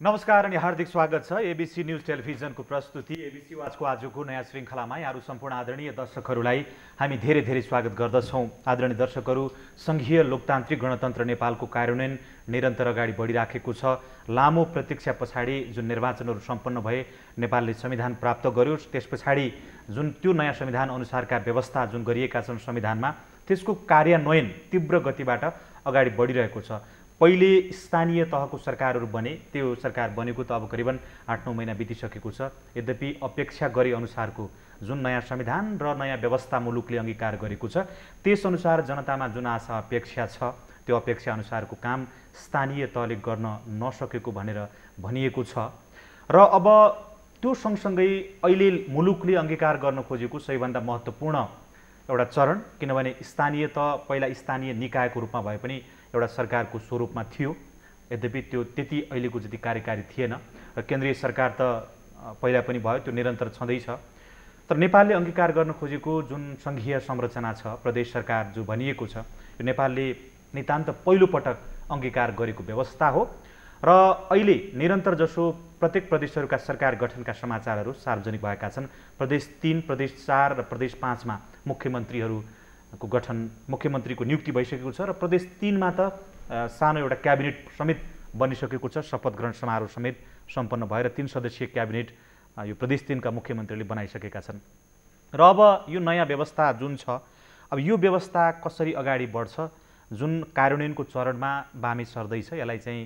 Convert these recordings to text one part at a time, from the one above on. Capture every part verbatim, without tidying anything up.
नमस्कार अनि हार्दिक स्वागत छ एबीसी न्यूज टेलिभिजनको प्रस्तुति एबीसी वाचको आजको नयाँ श्रृङ्खलामा यहाँहरू सम्पूर्ण आदरणीय दर्शकहरूलाई हामी धेरै धेरै स्वागत गर्दछौँ। आदरणीय दर्शकहरू, सङ्घीय लोकतान्त्रिक गणतन्त्र नेपालको कार्यान्वयन निरन्तर अगाडि बढिराखेको छ। लामो प्रतीक्षा पछाडि जुन निर्वाचनहरू सम्पन्न भए, नेपालले संविधान प्राप्त गर्यो, त्यस पछाडि जुन त्यो नयाँ संविधान अनुसारका व्यवस्था जुन गरिएका छन् संविधानमा, त्यसको कार्यान्वयन तीव्र गतिबाट अगाडि बढिरहेको छ। पहिले स्थानीय तहको सरकारहरू बने, त्यो सरकार बनेको त अब करिबन आठ नौ महिना बितिसकेको छ। यद्यपि अपेक्षा गरे अनुसारको जुन नयाँ संविधान र नयाँ व्यवस्था मुलुकले अङ्गीकार गरेको छ, त्यसअनुसार जनतामा जुन आशा अपेक्षा छ, त्यो अपेक्षा अनुसारको काम स्थानीय तहले गर्न नसकेको भनेर भनिएको छ। र अब त्यो सँगसँगै अहिले मुलुकले अङ्गीकार गर्न खोजेको सबैभन्दा महत्त्वपूर्ण एउटा चरण, किनभने स्थानीय तह पहिला स्थानीय निकायको रूपमा भए पनि एउटा सरकारको स्वरूपमा थियो, यद्यपि त्यो त्यति अहिलेको जति कार्यकारी थिएन। र केन्द्रीय सरकार त पहिला पनि भयो, त्यो निरन्तर छँदैछ। तर नेपालले अङ्गीकार गर्न खोजेको जुन सङ्घीय संरचना छ, प्रदेश सरकार जो भनिएको छ, यो नेपालले नितान्त पहिलोपटक अङ्गीकार गरेको व्यवस्था हो। र अहिले निरन्तर जसो प्रत्येक प्रदेशहरूका सरकार गठनका समाचारहरू सार्वजनिक भएका छन्। प्रदेश तीन, प्रदेश चार र प्रदेश पाँचमा मुख्यमन्त्रीहरू को गठन, मुख्यमन्त्रीको नियुक्ति भइसकेको छ र प्रदेश तीनमा त सानो एउटा क्याबिनेट समेत बनिसकेको छ। शपथ ग्रहण समारोह समेत सम्पन्न भएर तीन सदस्यीय क्याबिनेट यो प्रदेश तीनका मुख्यमन्त्रीले बनाइसकेका छन्। र अब यो नयाँ व्यवस्था जुन छ, अब यो व्यवस्था कसरी अगाडि बढ्छ, जुन कार्यान्वयनको चरणमा बामे सर्दैछ, यसलाई चाहिँ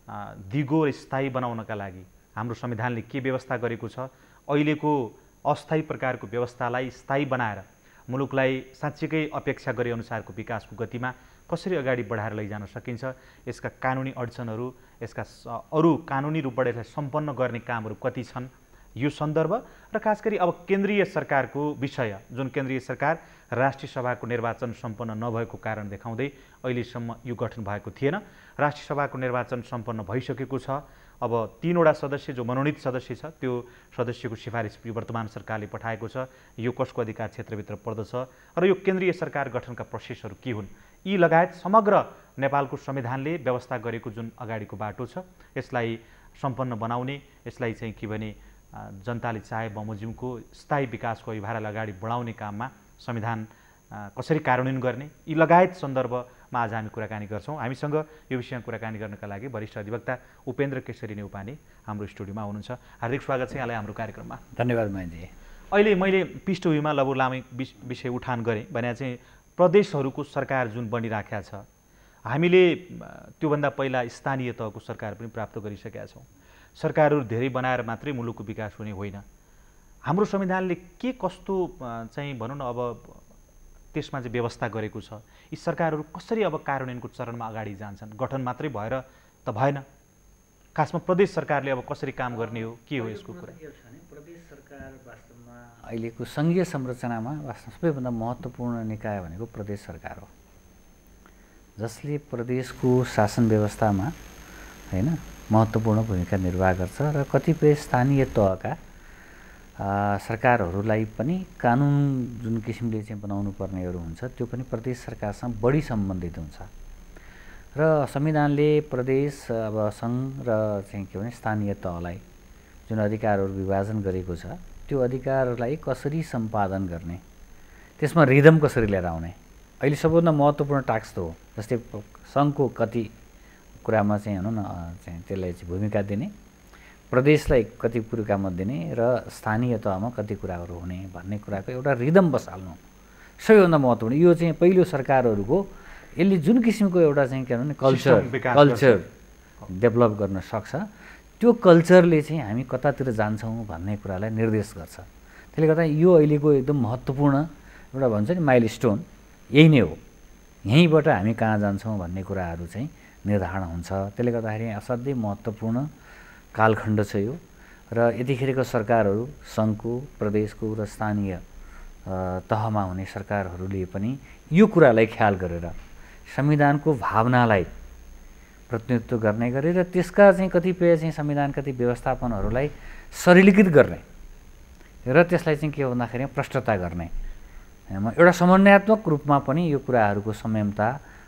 दिगो र स्थायी बनाउनका लागि हाम्रो संविधानले के व्यवस्था गरेको छ, अहिलेको अस्थायी प्रकारको व्यवस्थालाई स्थायी बनाएर मुलुकलाई साँच्चीकै अपेक्षा गरे अनुसारको विकासको गतिमा कसरी अगाडि बढाएर लैजान सकिन्छ, यसका कानुनी अडचनहरू, यसका अरू कानुनी रूपबाट यसलाई सम्पन्न गर्ने कामहरू कति छन्, यो सन्दर्भ र खास गरी अब केन्द्रीय सरकारको विषय, जुन केन्द्रीय सरकार राष्ट्रिय सभाको निर्वाचन सम्पन्न नभएको कारण देखाउँदै अहिलेसम्म यो गठन भएको थिएन। राष्ट्रिय सभाको निर्वाचन सम्पन्न भइसकेको छ। अब तीनवटा सदस्य जो मनोनित सदस्य छ, त्यो सदस्यको सिफारिस वर्तमान सरकारले पठाएको छ। यो कसको अधिकार क्षेत्रभित्र पर्दछ र यो केन्द्रीय सरकार गठनका प्रोसेसहरू के हुन्, यी लगायत समग्र नेपालको संविधानले व्यवस्था गरेको जुन अगाडिको बाटो छ, यसलाई सम्पन्न बनाउने, यसलाई चाहिँ के भने जनताले चाहे बमोजिमको स्थायी विकासको अभिभारलाई अगाडि बढाउने काममा संविधान कसरी कार्यान्वयन गर्ने, यी लगायत सन्दर्भमा आज हामी कुराकानी गर्छौँ। हामीसँग यो विषयमा कुराकानी गर्नका लागि वरिष्ठ अधिवक्ता उपेन्द्र केशरी नेउपाने हाम्रो स्टुडियोमा हुनुहुन्छ। हार्दिक स्वागत छ यहाँलाई हाम्रो कार्यक्रममा। धन्यवाद माइजी। अहिले मैले पृष्ठभूमिमा लबु लामै विषय उठान गरेँ भने चाहिँ प्रदेशहरूको सरकार जुन बनिराखेका छ, हामीले त्योभन्दा पहिला स्थानीय तहको सरकार पनि प्राप्त गरिसकेका छौँ। सरकारहरू धेरै बनाएर मात्रै मुलुकको विकास हुने होइन। हाम्रो संविधानले के कस्तो चाहिँ भनौँ न अब त्यसमा चाहिँ व्यवस्था गरेको छ, यी सरकारहरू कसरी अब कार्यान्वयनको चरणमा अगाडि जान्छन्, गठन मात्रै भएर त भएन। खासमा प्रदेश सरकारले अब कसरी काम गर्ने हो, के हो यसको कुरा? प्रदेश सरकार वास्तवमा अहिलेको सङ्घीय संरचनामा वास्तवमा सबैभन्दा महत्त्वपूर्ण निकाय भनेको प्रदेश सरकार हो, जसले प्रदेशको शासन व्यवस्थामा होइन महत्त्वपूर्ण भूमिका निर्वाह गर्छ र कतिपय स्थानीय तहका सरकारहरूलाई पनि कानुन जुन किसिमले चाहिँ बनाउनु पर्नेहरू हुन्छ, त्यो पनि प्रदेश सरकारसँग बढी सम्बन्धित हुन्छ। र संविधानले प्रदेश अब सङ्घ र चाहिँ के भने स्थानीय तहलाई जुन अधिकारहरू विभाजन गरेको छ, त्यो अधिकारलाई कसरी सम्पादन गर्ने, त्यसमा रिदम कसरी लिएर आउने, अहिले सबभन्दा महत्त्वपूर्ण टास्क त हो। जस्तै सङ्घको कति कुरामा चाहिँ भनौँ न चाहिँ त्यसलाई चाहिँ भूमिका दिने, प्रदेशलाई कति कुरामा दिने र स्थानीय तहमा कति कुराहरू हुने भन्ने कुराको एउटा रिदम बसाल्नु सबैभन्दा महत्त्वपूर्ण। यो चाहिँ पहिलो सरकारहरूको यसले जुन किसिमको एउटा चाहिँ के भने कल्चर कल्चर डेभलप गर्न सक्छ, त्यो कल्चरले चाहिँ हामी कतातिर जान्छौँ भन्ने कुरालाई निर्देश गर्छ। त्यसले गर्दा यो अहिलेको एकदम महत्त्वपूर्ण एउटा भन्छ नि माइलस्टोन यही नै हो। यहीँबाट हामी कहाँ जान्छौँ भन्ने कुराहरू चाहिँ निर्धारण हुन्छ। त्यसले गर्दाखेरि असाध्यै महत्त्वपूर्ण कालखण्ड छ यो। र यतिखेरको सरकारहरू सङ्घको, प्रदेशको र स्थानीय तहमा हुने सरकारहरूले पनि यो कुरालाई ख्याल गरेर संविधानको भावनालाई प्रतिनिधित्व गर्ने गरे र त्यसका चाहिँ कतिपय चाहिँ संविधान कति व्यवस्थापनहरूलाई सरलीकृत गर्ने र त्यसलाई चाहिँ के भन्दाखेरि प्रष्टता गर्ने, एउटा समन्वयात्मक रूपमा पनि यो कुराहरूको संयमता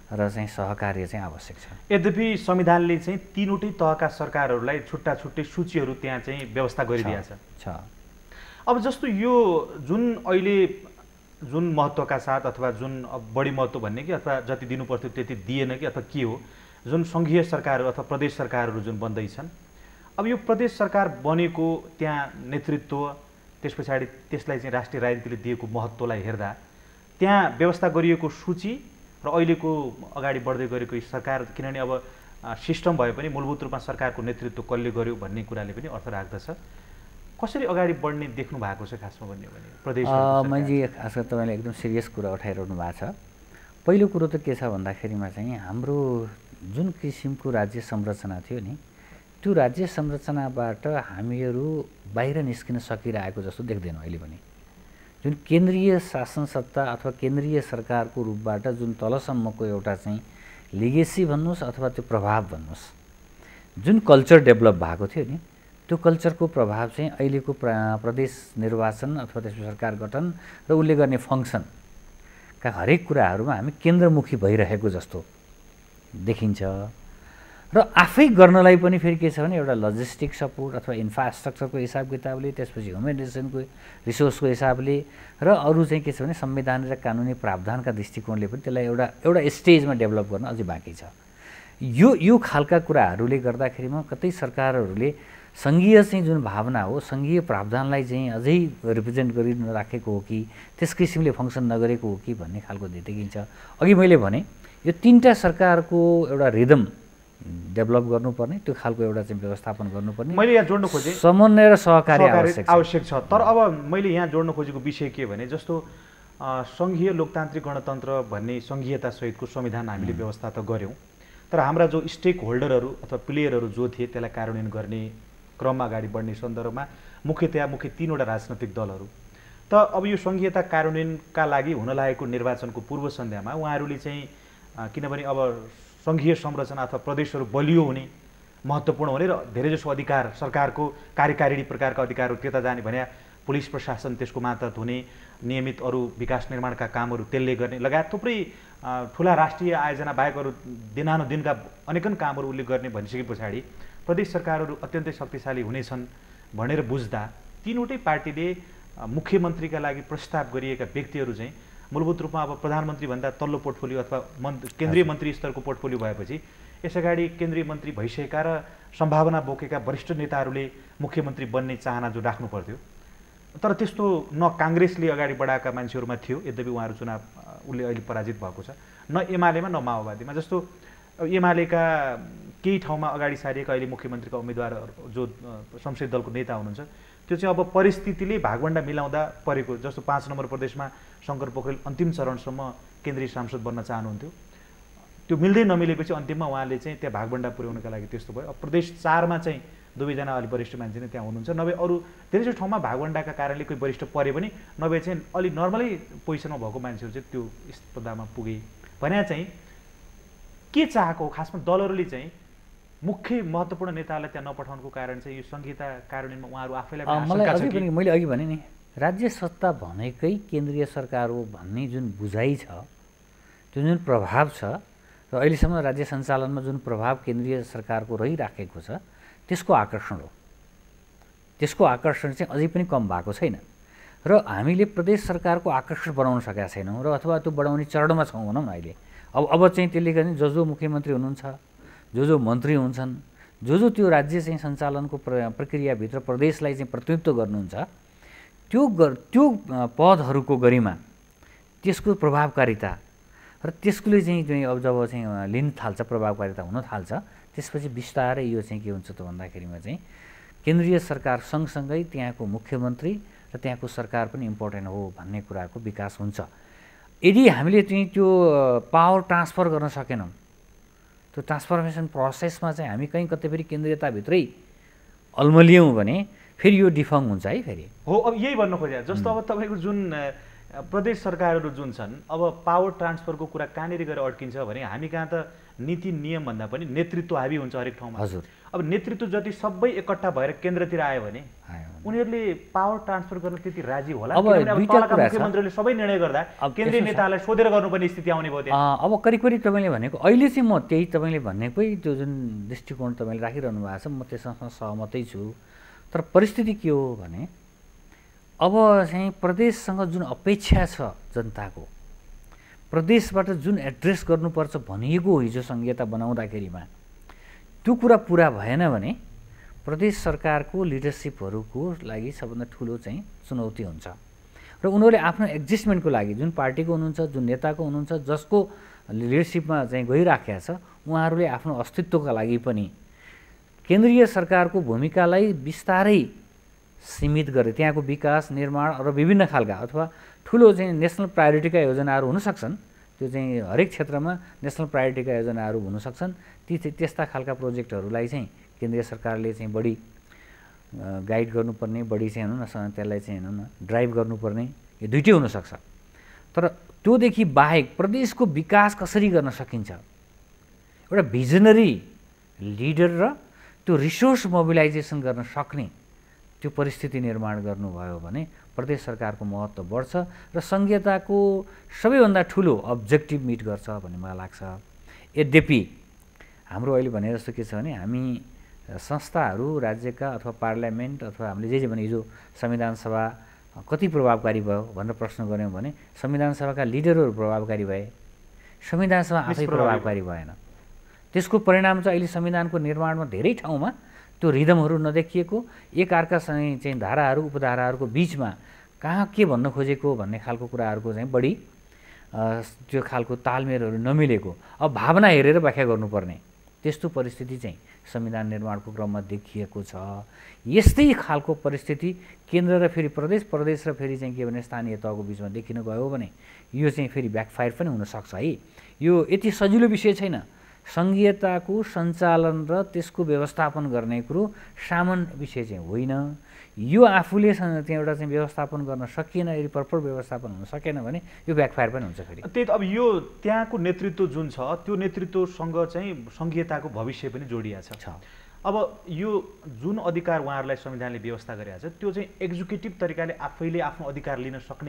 र चाहिँ सहकार्य चाहिँ आवश्यक छ। यद्यपि संविधानले चाहिँ तीनवटै तहका सरकारहरूलाई छुट्टा छुट्टै सूचीहरू त्यहाँ चाहिँ व्यवस्था गरिदिएको छ। अब जस्तो यो जुन अहिले जुन महत्त्वका साथ अथवा जुन बढी महत्त्व भन्ने कि अथवा जति दिनुपर्थ्यो त्यति दिएन कि अथवा के हो, जुन सङ्घीय सरकारहरू अथवा प्रदेश सरकारहरू जुन बन्दैछन्, अब यो प्रदेश सरकार बनेको त्यहाँ नेतृत्व, त्यस पछाडि त्यसलाई चाहिँ राष्ट्रिय राजनीतिले दिएको महत्त्वलाई हेर्दा त्यहाँ व्यवस्था गरिएको सूची र अहिलेको अगाडि बढ्दै गरेको सरकार, किनभने अब सिस्टम भए पनि मूलभूत रूपमा सरकारको नेतृत्व कसले गर्यो भन्ने कुराले पनि अर्थ राख्दछ। कसरी अगाडि बढ्ने देख्नु भएको छ खासमा भन्ने भने प्रदेश? मैले खास गरी तपाईँले एकदम सिरियस कुरा उठाइरहनु भएको छ। पहिलो कुरो त के छ भन्दाखेरिमा चाहिँ हाम्रो जुन किसिमको राज्य संरचना थियो नि, त्यो राज्य संरचनाबाट हामीहरू बाहिर निस्किन सकिरहेको जस्तो देख्दैनौँ अहिले पनि। जुन केन्द्रीय शासन सत्ता अथवा केन्द्रीय सरकारको रूपबाट जुन तलसम्मको एउटा चाहिँ लिगेसी भन्नुहोस् अथवा त्यो प्रभाव भन्नुहोस्, जुन कल्चर डेभलप भएको थियो नि, त्यो कल्चरको प्रभाव चाहिँ अहिलेको प्र प्रदेश निर्वाचन अथवा त्यसको सरकार गठन र उसले गर्ने फङ्सनका हरेक कुराहरूमा हामी केन्द्रमुखी भइरहेको जस्तो देखिन्छ। र आफै गर्नलाई पनि फेरि के छ भने एउटा लजिस्टिक सपोर्ट अथवा इन्फ्रास्ट्रक्चरको हिसाब किताबले, त्यसपछि ह्युमन रिसोर्सको रिसोर्सको हिसाबले र अरू चाहिँ के छ भने संवैधानिक र कानुनी प्रावधानका दृष्टिकोणले पनि त्यसलाई एउटा एउटा स्टेजमा डेभलप गर्न अझै बाँकी छ। यो यो खालका कुराहरूले गर्दाखेरिमा कतै सरकारहरूले सङ्घीय चाहिँ जुन भावना हो, सङ्घीय प्रावधानलाई चाहिँ अझै रिप्रेजेन्ट गरिराखेको हो कि त्यस किसिमले फङ्सन नगरेको हो कि भन्ने खालको देखिन्छ। अघि मैले भने यो तिनवटा सरकारको एउटा रिदम डेभलप गर्नुपर्ने, त्यो खालको एउटा चाहिँ व्यवस्थापन गर्नुपर्ने, मैले यहाँ जोड्न खोजेँ समन्वय र सहकार्य आवश्यक छ। तर अब मैले यहाँ जोड्न खोजेको विषय के भने जस्तो सङ्घीय लोकतान्त्रिक गणतन्त्र भन्ने सङ्घीयता सहितको संविधान हामीले व्यवस्था त गऱ्यौँ, तर हाम्रा जो स्टेक होल्डरहरू अथवा प्लेयरहरू जो थिए त्यसलाई कार्यान्वयन गर्ने क्रममा अगाडि बढ्ने सन्दर्भमा मुख्यतया मुख्य तीनवटा राजनैतिक दलहरू। त अब यो सङ्घीयता कार्यान्वयनका लागि हुन लागेको निर्वाचनको पूर्व सन्ध्यामा उहाँहरूले चाहिँ, किनभने अब सङ्घीय संरचना अथवा प्रदेशहरू बलियो हुने, महत्त्वपूर्ण हुने र धेरैजसो अधिकार सरकारको कार्यकारिणी प्रकारका अधिकारहरू त्यता जाने भने पुलिस प्रशासन त्यसको मातहत हुने, नियमित अरू विकास निर्माणका कामहरू त्यसले गर्ने लगायत थुप्रै ठुला राष्ट्रिय आयोजना बाहेक अरू दिनानुदिनका अनेकन कामहरू उसले गर्ने भनिसके पछाडि प्रदेश सरकारहरू अत्यन्तै शक्तिशाली हुनेछन् भनेर बुझ्दा तीनवटै पार्टीले मुख्यमन्त्रीका लागि प्रस्ताव गरिएका व्यक्तिहरू चाहिँ मूलभूत रूपमा अब प्रधानमन्त्री भन्दा तल्लो पोर्टफोलियो अथवा मन्त्री केन्द्रीय मन्त्री स्तरको पोर्टफोलियो भएपछि यसअगाडि केन्द्रीय मन्त्री भइसकेका र सम्भावना बोकेका वरिष्ठ नेताहरूले मुख्यमन्त्री बन्ने चाहना जो राख्नु पर्थ्यो, तर त्यस्तो न काङ्ग्रेसले अगाडि बढाएका मान्छेहरूमा थियो, यद्यपि उहाँहरू चुनाव उसले अहिले पराजित भएको छ, न एमालेमा न माओवादीमा। जस्तो एमालेका केही ठाउँमा अगाडि सारिएका अहिले मुख्यमन्त्रीका उम्मेदवार जो संसदीय दलको नेता हुनुहुन्छ, त्यो चाहिँ अब परिस्थितिले भागभण्डा मिलाउँदा परेको। जस्तो पाँच नम्बर प्रदेशमा शङ्कर पोखरेल अन्तिम चरणसम्म केन्द्रीय सांसद बन्न चाहनुहुन्थ्यो, त्यो मिल्दै नमिलेपछि अन्तिममा उहाँले चाहिँ त्यहाँ भागभण्डा पुर्याउनका लागि त्यस्तो भयो। अब प्रदेश चारमा चाहिँ दुवैजना अलि वरिष्ठ मान्छे नै त्यहाँ हुनुहुन्छ, नभए अरू धेरैजसो ठाउँमा भागभण्डाका कारणले कोही वरिष्ठ परे पनि, नभए चाहिँ अलि नर्मलै पोजिसनमा भएको मान्छेहरू चाहिँ त्यो पदमा पुगे भने चाहिँ के चाहेको हो खासमा दलहरूले चाहिँ मुख्य महत्त्वपूर्ण नेतालाई त्यहाँ नपठाउनुको कारण चाहिँ यो संहिता कार्यान्वयनमा उहाँहरू आफैलाई मलाई अघि पनि मैले अघि भने नि राज्य सत्ता भनेकै केन्द्रीय सरकार हो भन्ने जुन बुझाइ छ, त्यो जुन प्रभाव छ र अहिलेसम्म राज्य सञ्चालनमा जुन प्रभाव केन्द्रीय सरकारको रहिराखेको छ त्यसको आकर्षण हो। त्यसको आकर्षण चाहिँ अझै पनि कम भएको छैन र हामीले प्रदेश सरकारको आकर्षण बनाउन सकेका छैनौँ र अथवा त्यो बढाउने चरणमा छौँ भनौँ न अहिले। अब अब चाहिँ त्यसले गर्ने जो जो मुख्यमन्त्री हुनुहुन्छ, जो जो मन्त्री हुन्छन्, जो जो त्यो राज्य चाहिँ सञ्चालनको प्र प्रक्रियाभित्र प्रदेशलाई चाहिँ प्रतिनिधित्व गर्नुहुन्छ, त्यो त्यो पदहरूको गरिमा, त्यसको प्रभावकारिता र त्यसले चाहिँ अब जब चाहिँ लिन थाल्छ, प्रभावकारिता हुन थाल्छ, त्यसपछि बिस्तारै यो चाहिँ के हुन्छ त भन्दाखेरिमा चाहिँ केन्द्रीय सरकार सँगसँगै त्यहाँको मुख्यमन्त्री र त्यहाँको सरकार पनि इम्पोर्टेन्ट हो भन्ने कुराको विकास हुन्छ। यदि हामीले चाहिँ त्यो पावर ट्रान्सफर गर्न सकेनौँ, त्यो ट्रान्सफर्मेसन प्रोसेसमा चाहिँ हामी कहीँ कतै फेरि केन्द्रीयताभित्रै अल्मलियौँ भने फेरि यो डिफङ हुन्छ है फेरि। हो, अब यही भन्नु खोजेँ। जस्तो अब तपाईँको जुन प्रदेश सरकारहरू जुन छन् अब पावर ट्रान्सफरको कुरा कहाँनिर गएर अड्किन्छ भने हामी कहाँ त नीति नियमभन्दा पनि नेतृत्व हाबी हुन्छ हरेक ठाउँमा। हजुर। अब नेतृत्व जति सबै एकट्ठा भएर केन्द्रतिर आयो भने उनीहरूले पावर ट्रान्सफर गर्न त्यति राजी होला? अब तलका मुख्यमन्त्रीले सबै निर्णय गर्दा केन्द्रीय नेतालाई सोधेर गर्नुपर्ने स्थिति आउने भयो त्यहाँ। अब करिब करिब तपाईँले भनेको अहिले चाहिँ म त्यही तपाईँले भनेकै त्यो जुन दृष्टिकोण तपाईँले राखिरहनु भएको छ म त्यससँग सहमतै छु। तर परिस्थिति के हो भने अब चाहिँ प्रदेशसँग जुन अपेक्षा छ जनताको, प्रदेशबाट जुन एड्रेस गर्नुपर्छ भनिएको हिजो संहिता बनाउँदाखेरिमा त्यो कुरा पुरा भएन भने प्रदेश सरकारको लिडरसिपहरूको लागि सबभन्दा ठुलो चाहिँ चुनौती हुन्छ। र उनीहरूले आफ्नो एडजस्टमेन्टको लागि जुन पार्टीको हुनुहुन्छ, जुन नेताको हुनुहुन्छ, जसको लिडरसिपमा चाहिँ गइराखेको छ, उहाँहरूले आफ्नो अस्तित्वका लागि पनि केन्द्रीय सरकारको भूमिकालाई बिस्तारै सीमित गरे। त्यहाँको विकास निर्माण र विभिन्न खालका अथवा ठुलो चाहिँ नेसनल प्रायोरिटीका योजनाहरू हुन सक्छन्, त्यो चाहिँ हरेक क्षेत्रमा नेसनल प्रायोरिटीका योजनाहरू हुन सक्छन्। ती त्यस्ता खालका प्रोजेक्टहरूलाई चाहिँ केन्द्रीय सरकारले चाहिँ बढी गाइड गर्नुपर्ने, बढी चाहिँ हेर्नु न त्यसलाई चाहिँ हेर्नु न ड्राइभ गर्नुपर्ने, यो दुइटै हुनसक्छ। तर त्योदेखि बाहेक प्रदेशको विकास कसरी गर्न सकिन्छ, एउटा भिजनरी लिडर र त्यो रिसोर्स मोबिलाइजेसन गर्न सक्ने त्यो परिस्थिति निर्माण गर्नुभयो भने प्रदेश सरकारको महत्त्व बढ्छ र संहिताको सबैभन्दा ठुलो अब्जेक्टिभ मिट गर्छ भन्ने मलाई लाग्छ। यद्यपि हाम्रो अहिले भने जस्तो के छ भने हामी संस्थाहरू राज्यका अथवा पार्लियामेन्ट अथवा हामीले जे जे भने हिजो संविधान सभा कति प्रभावकारी भयो भनेर प्रश्न गऱ्यौँ भने संविधान सभाका लिडरहरू प्रभावकारी भए, संविधान सभा आफै प्रभावकारी भएन। त्यसको परिणाम चाहिँ अहिले संविधानको निर्माणमा धेरै ठाउँमा त्यो रिदमहरू नदेखिएको, एक अर्कासँग चाहिँ धाराहरू उपधाराहरूको बिचमा कहाँ के भन्न खोजेको भन्ने खालको कुराहरूको चाहिँ बढी त्यो खालको तालमेलहरू नमिलेको, अब भावना हेरेर व्याख्या गर्नुपर्ने त्यस्तो परिस्थिति चाहिँ संविधान निर्माणको क्रममा देखिएको छ। यस्तै खालको परिस्थिति केन्द्र र फेरि प्रदेश, प्रदेश र फेरि चाहिँ के भने स्थानीय तहको बिचमा देखिन गयो भने यो चाहिँ फेरि ब्याकफायर पनि हुनसक्छ है। यो यति सजिलो विषय छैन। संघीयताको सञ्चालन र त्यसको व्यवस्थापन गर्ने कुरो सामान्य विषय चाहिँ होइन। यो आफूले चाहिँ एउटा चाहिँ व्यवस्थापन गर्न सकिएन, यदि प्रपर व्यवस्थापन हुन सकेन भने यो ब्याकफायर पनि हुन्छ फेरि। त्यही त अब यो त्यहाँको नेतृत्व जुन छ त्यो नेतृत्वसँग चाहिँ संघीयताको भविष्य पनि जोडिया छ। अब यो जुन अधिकार उहाँहरूलाई संविधानले व्यवस्था गरेको छ त्यो चाहिँ एक्जिक्युटिभ तरिकाले आफैले आफ्नो अधिकार लिन सक्ने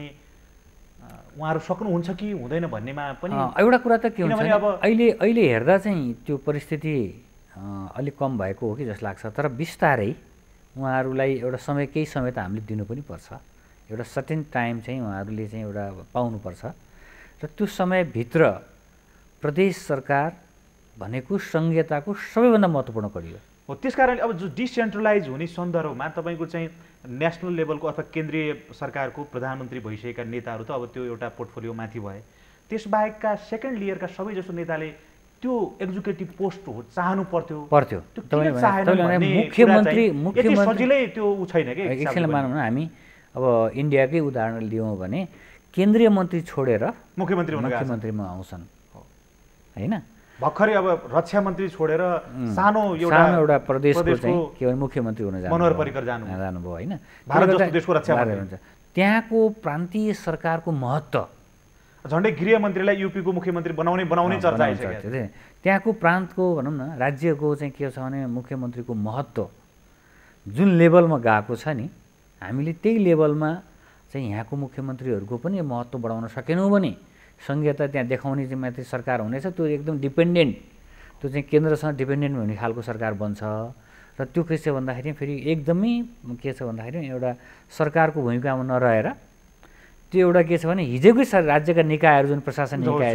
उहाँहरू सक्नुहुन्छ कि हुँदैन भन्नेमा पनि एउटा कुरा त के हुन्छ अब अहिले अहिले हेर्दा चाहिँ त्यो परिस्थिति अलिक कम भएको हो कि जस्तो लाग्छ। तर बिस्तारै उहाँहरूलाई एउटा समय केही समय त हामीले दिनु पनि पर्छ, एउटा सर्टेन टाइम चाहिँ उहाँहरूले चाहिँ एउटा पाउनुपर्छ र त्यो समयभित्र प्रदेश सरकार भनेको संघीयताको सबैभन्दा महत्त्वपूर्ण कडी हो। हो त्यसकारणले अब जो डिसेन्ट्रलाइज हुने सन्दर्भमा तपाईँको चाहिँ नेसनल लेभलको अथवा केन्द्रीय सरकारको प्रधानमन्त्री भइसकेका नेताहरू त अब त्यो एउटा पोर्टफोलियो माथि भए, त्यसबाहेकका सेकेन्ड लेयरका सबैजसो नेताले त्यो एक्जिक्युटिभ पोस्ट हो चाहनु पर्थ्यो पर्थ्यो मुख्यमन्त्री मुख्यमन्त्री सजिलै त्यो उ छैन कि। एकछिन मानौँ न हामी अब इन्डियाकै उदाहरण लियौँ भने केन्द्रीय मन्त्री छोडेर मुख्यमन्त्री मुख्यमन्त्रीमा आउँछन् होइन। भर्खरै अब रक्षा मन्त्री छोडेर सानो एउटा एउटा प्रदेशको चाहिँ के भन्छ मुख्यमन्त्री हुन जानु मनोहर परिकर जानु जानुभयो होइन। भारत जस्तो देशको रक्षा मन्त्री हुन्छ। त्यहाँको प्रान्तीय सरकारको महत्त्व झन्डै गृहमन्त्रीलाई युपीको मुख्यमन्त्री बनाउने बनाउने चर्चा आइसकेको छ। त्यहाँको प्रान्तको भनौँ न राज्यको चाहिँ के छ भने मुख्यमन्त्रीको महत्त्व जुन लेभलमा गएको छ नि, हामीले त्यही लेभलमा चाहिँ यहाँको मुख्यमन्त्रीहरूको पनि महत्त्व बढाउन सकेनौँ भने संघीयता त्यहाँ देखाउने चाहिँ माथि सरकार हुनेछ, त्यो एकदम डिपेन्डेन्ट, त्यो चाहिँ केन्द्रसँग डिपेन्डेन्ट हुने खालको सरकार बन्छ। र त्यो के छ भन्दाखेरि फेरि एकदमै के छ भन्दाखेरि एउटा सरकारको भूमिकामा नरहेर त्यो एउटा के छ भने हिजोकै राज्यका निकायहरू जुन प्रशासन निकाय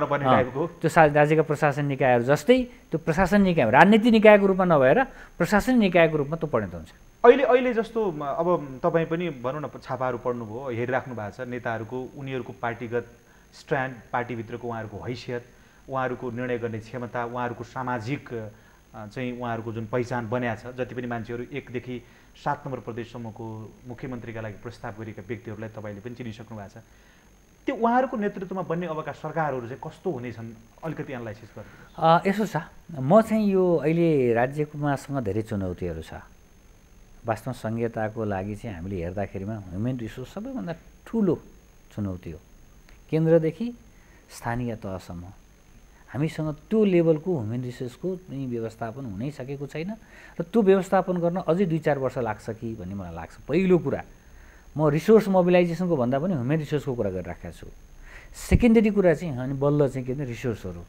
त्यो राज्यका प्रशासन निकायहरू जस्तै त्यो प्रशासन निकाय राजनीति निकायको रूपमा नभएर प्रशासन निकायको रूपमा त्यो परिणत हुन्छ। अहिले अहिले जस्तो अब तपाईँ पनि भनौँ न छापाहरू पढ्नुभयो, हेरिराख्नु भएको छ नेताहरूको उनीहरूको पार्टीगत स्ट्यान्ड, पार्टीभित्रको उहाँहरूको हैसियत, उहाँहरूको निर्णय गर्ने क्षमता, उहाँहरूको सामाजिक चाहिँ उहाँहरूको जुन पहिचान बन्या छ। जति पनि मान्छेहरू एकदेखि सात नम्बर प्रदेशसम्मको मुख्यमन्त्रीका लागि प्रस्ताव गरेका व्यक्तिहरूलाई तपाईँले पनि चिनिसक्नु भएको छ। त्यो उहाँहरूको नेतृत्वमा बन्ने अबका सरकारहरू चाहिँ कस्तो हुनेछन् अलिकति एनालाइसिस गर्नु। यसो छ, म चाहिँ यो अहिले राज्यकोमासँग धेरै चुनौतीहरू छ। वास्तवमा संघीयताको लागि चाहिँ हामीले हेर्दाखेरिमा ह्युमन रिसोर्स सबैभन्दा ठुलो चुनौती हो। केन्द्रदेखि स्थानीय तहसम्म हामीसँग त्यो लेभलको ह्युमन रिसोर्सको चाहिँ व्यवस्थापन हुनै सकेको छैन र त्यो व्यवस्थापन गर्न अझै दुई चार वर्ष लाग्छ कि भन्ने मलाई लाग्छ। पहिलो कुरा म रिसोर्स मोबिलाइजेसनको भन्दा पनि ह्युमन रिसोर्सको कुरा गरिराखेको छु। सेकेन्डरी कुरा चाहिँ अनि बल्ल चाहिँ के भन्छ रिसोर्सहरू,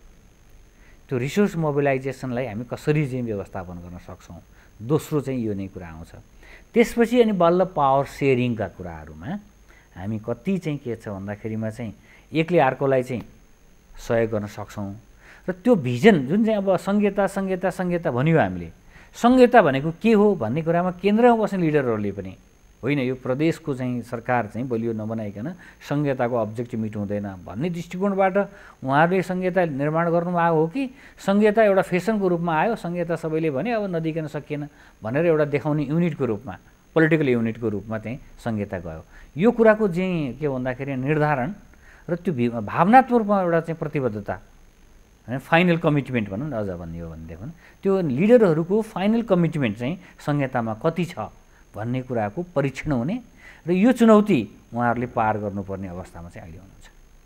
त्यो रिसोर्स मोबिलाइजेसनलाई हामी कसरी चाहिँ व्यवस्थापन गर्न सक्छौँ, दोस्रो चाहिँ यो नै कुरा आउँछ। त्यसपछि अनि बल्ल पावर सेयरिङका कुराहरूमा हामी कति चाहिँ के छ भन्दाखेरिमा चाहिँ एकले अर्कोलाई चाहिँ सहयोग गर्न सक्छौँ र त्यो भिजन जुन चाहिँ अब संहिता संहिता संहिता भनियो हामीले, संहिता भनेको के हो भन्ने कुरामा केन्द्रमा बस्ने लिडरहरूले पनि होइन यो प्रदेशको चाहिँ सरकार चाहिँ बलियो नबनाइकन संहिताको अब्जेक्टिभ मिट हुँदैन भन्ने दृष्टिकोणबाट उहाँहरूले संहिता निर्माण गर्नुभएको हो कि संहिता एउटा फेसनको रूपमा आयो, संहिता सबैले भने अब नदिकन सकिएन भनेर एउटा देखाउने युनिटको रूपमा, पोलिटिकल युनिटको रूपमा चाहिँ संहिता गयो। यो कुराको चाहिँ के भन्दाखेरि निर्धारण र त्यो भावनात्मक रूपमा एउटा चाहिँ प्रतिबद्धता होइन फाइनल कमिटमेन्ट भनौँ न, अझ भन्ने हो भनेदेखि त्यो लिडरहरूको फाइनल कमिटमेन्ट चाहिँ संहितामा कति छ भन्ने कुराको परीक्षण हुने र यो चुनौती उहाँहरूले पार गर्नुपर्ने अवस्थामा चाहिँ अहिले हुनुहुन्छ।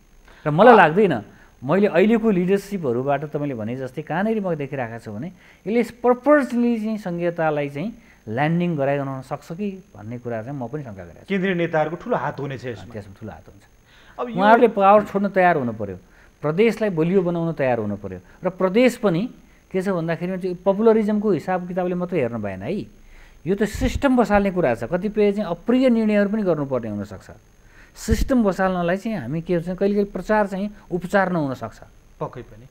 र मलाई लाग्दैन मैले अहिलेको लिडरसिपहरूबाट तपाईँले भने जस्तै कहाँनिर म देखिरहेको छु भने यसले पर्पजली चाहिँ संहितालाई चाहिँ ल्यान्डिङ गराइरहन सक्छ कि भन्ने कुरा चाहिँ म पनि शङ्का गरेको छु। केन्द्रीय नेताहरूको ठुलो हात हुनेछ यसमा, त्यसमा ठुलो हात हुन्छ। अब उहाँहरूले पावर छोड्न तयार हुनु पर्यो, प्रदेशलाई बलियो बनाउन तयार हुनु पर्यो र प्रदेश पनि के छ भन्दाखेरि चाहिँ पपुलरिजमको हिसाब किताबले मात्रै हेर्नु भएन है, यो त सिस्टम बसाल्ने कुरा छ। कतिपय चाहिँ अप्रिय निर्णयहरू पनि गर्नुपर्ने हुनसक्छ। सिस्टम बसाल्नलाई चाहिँ हामी के भन्छ कहिले कहिले प्रचार चाहिँ उपचार नहुनसक्छ। पक्कै पनि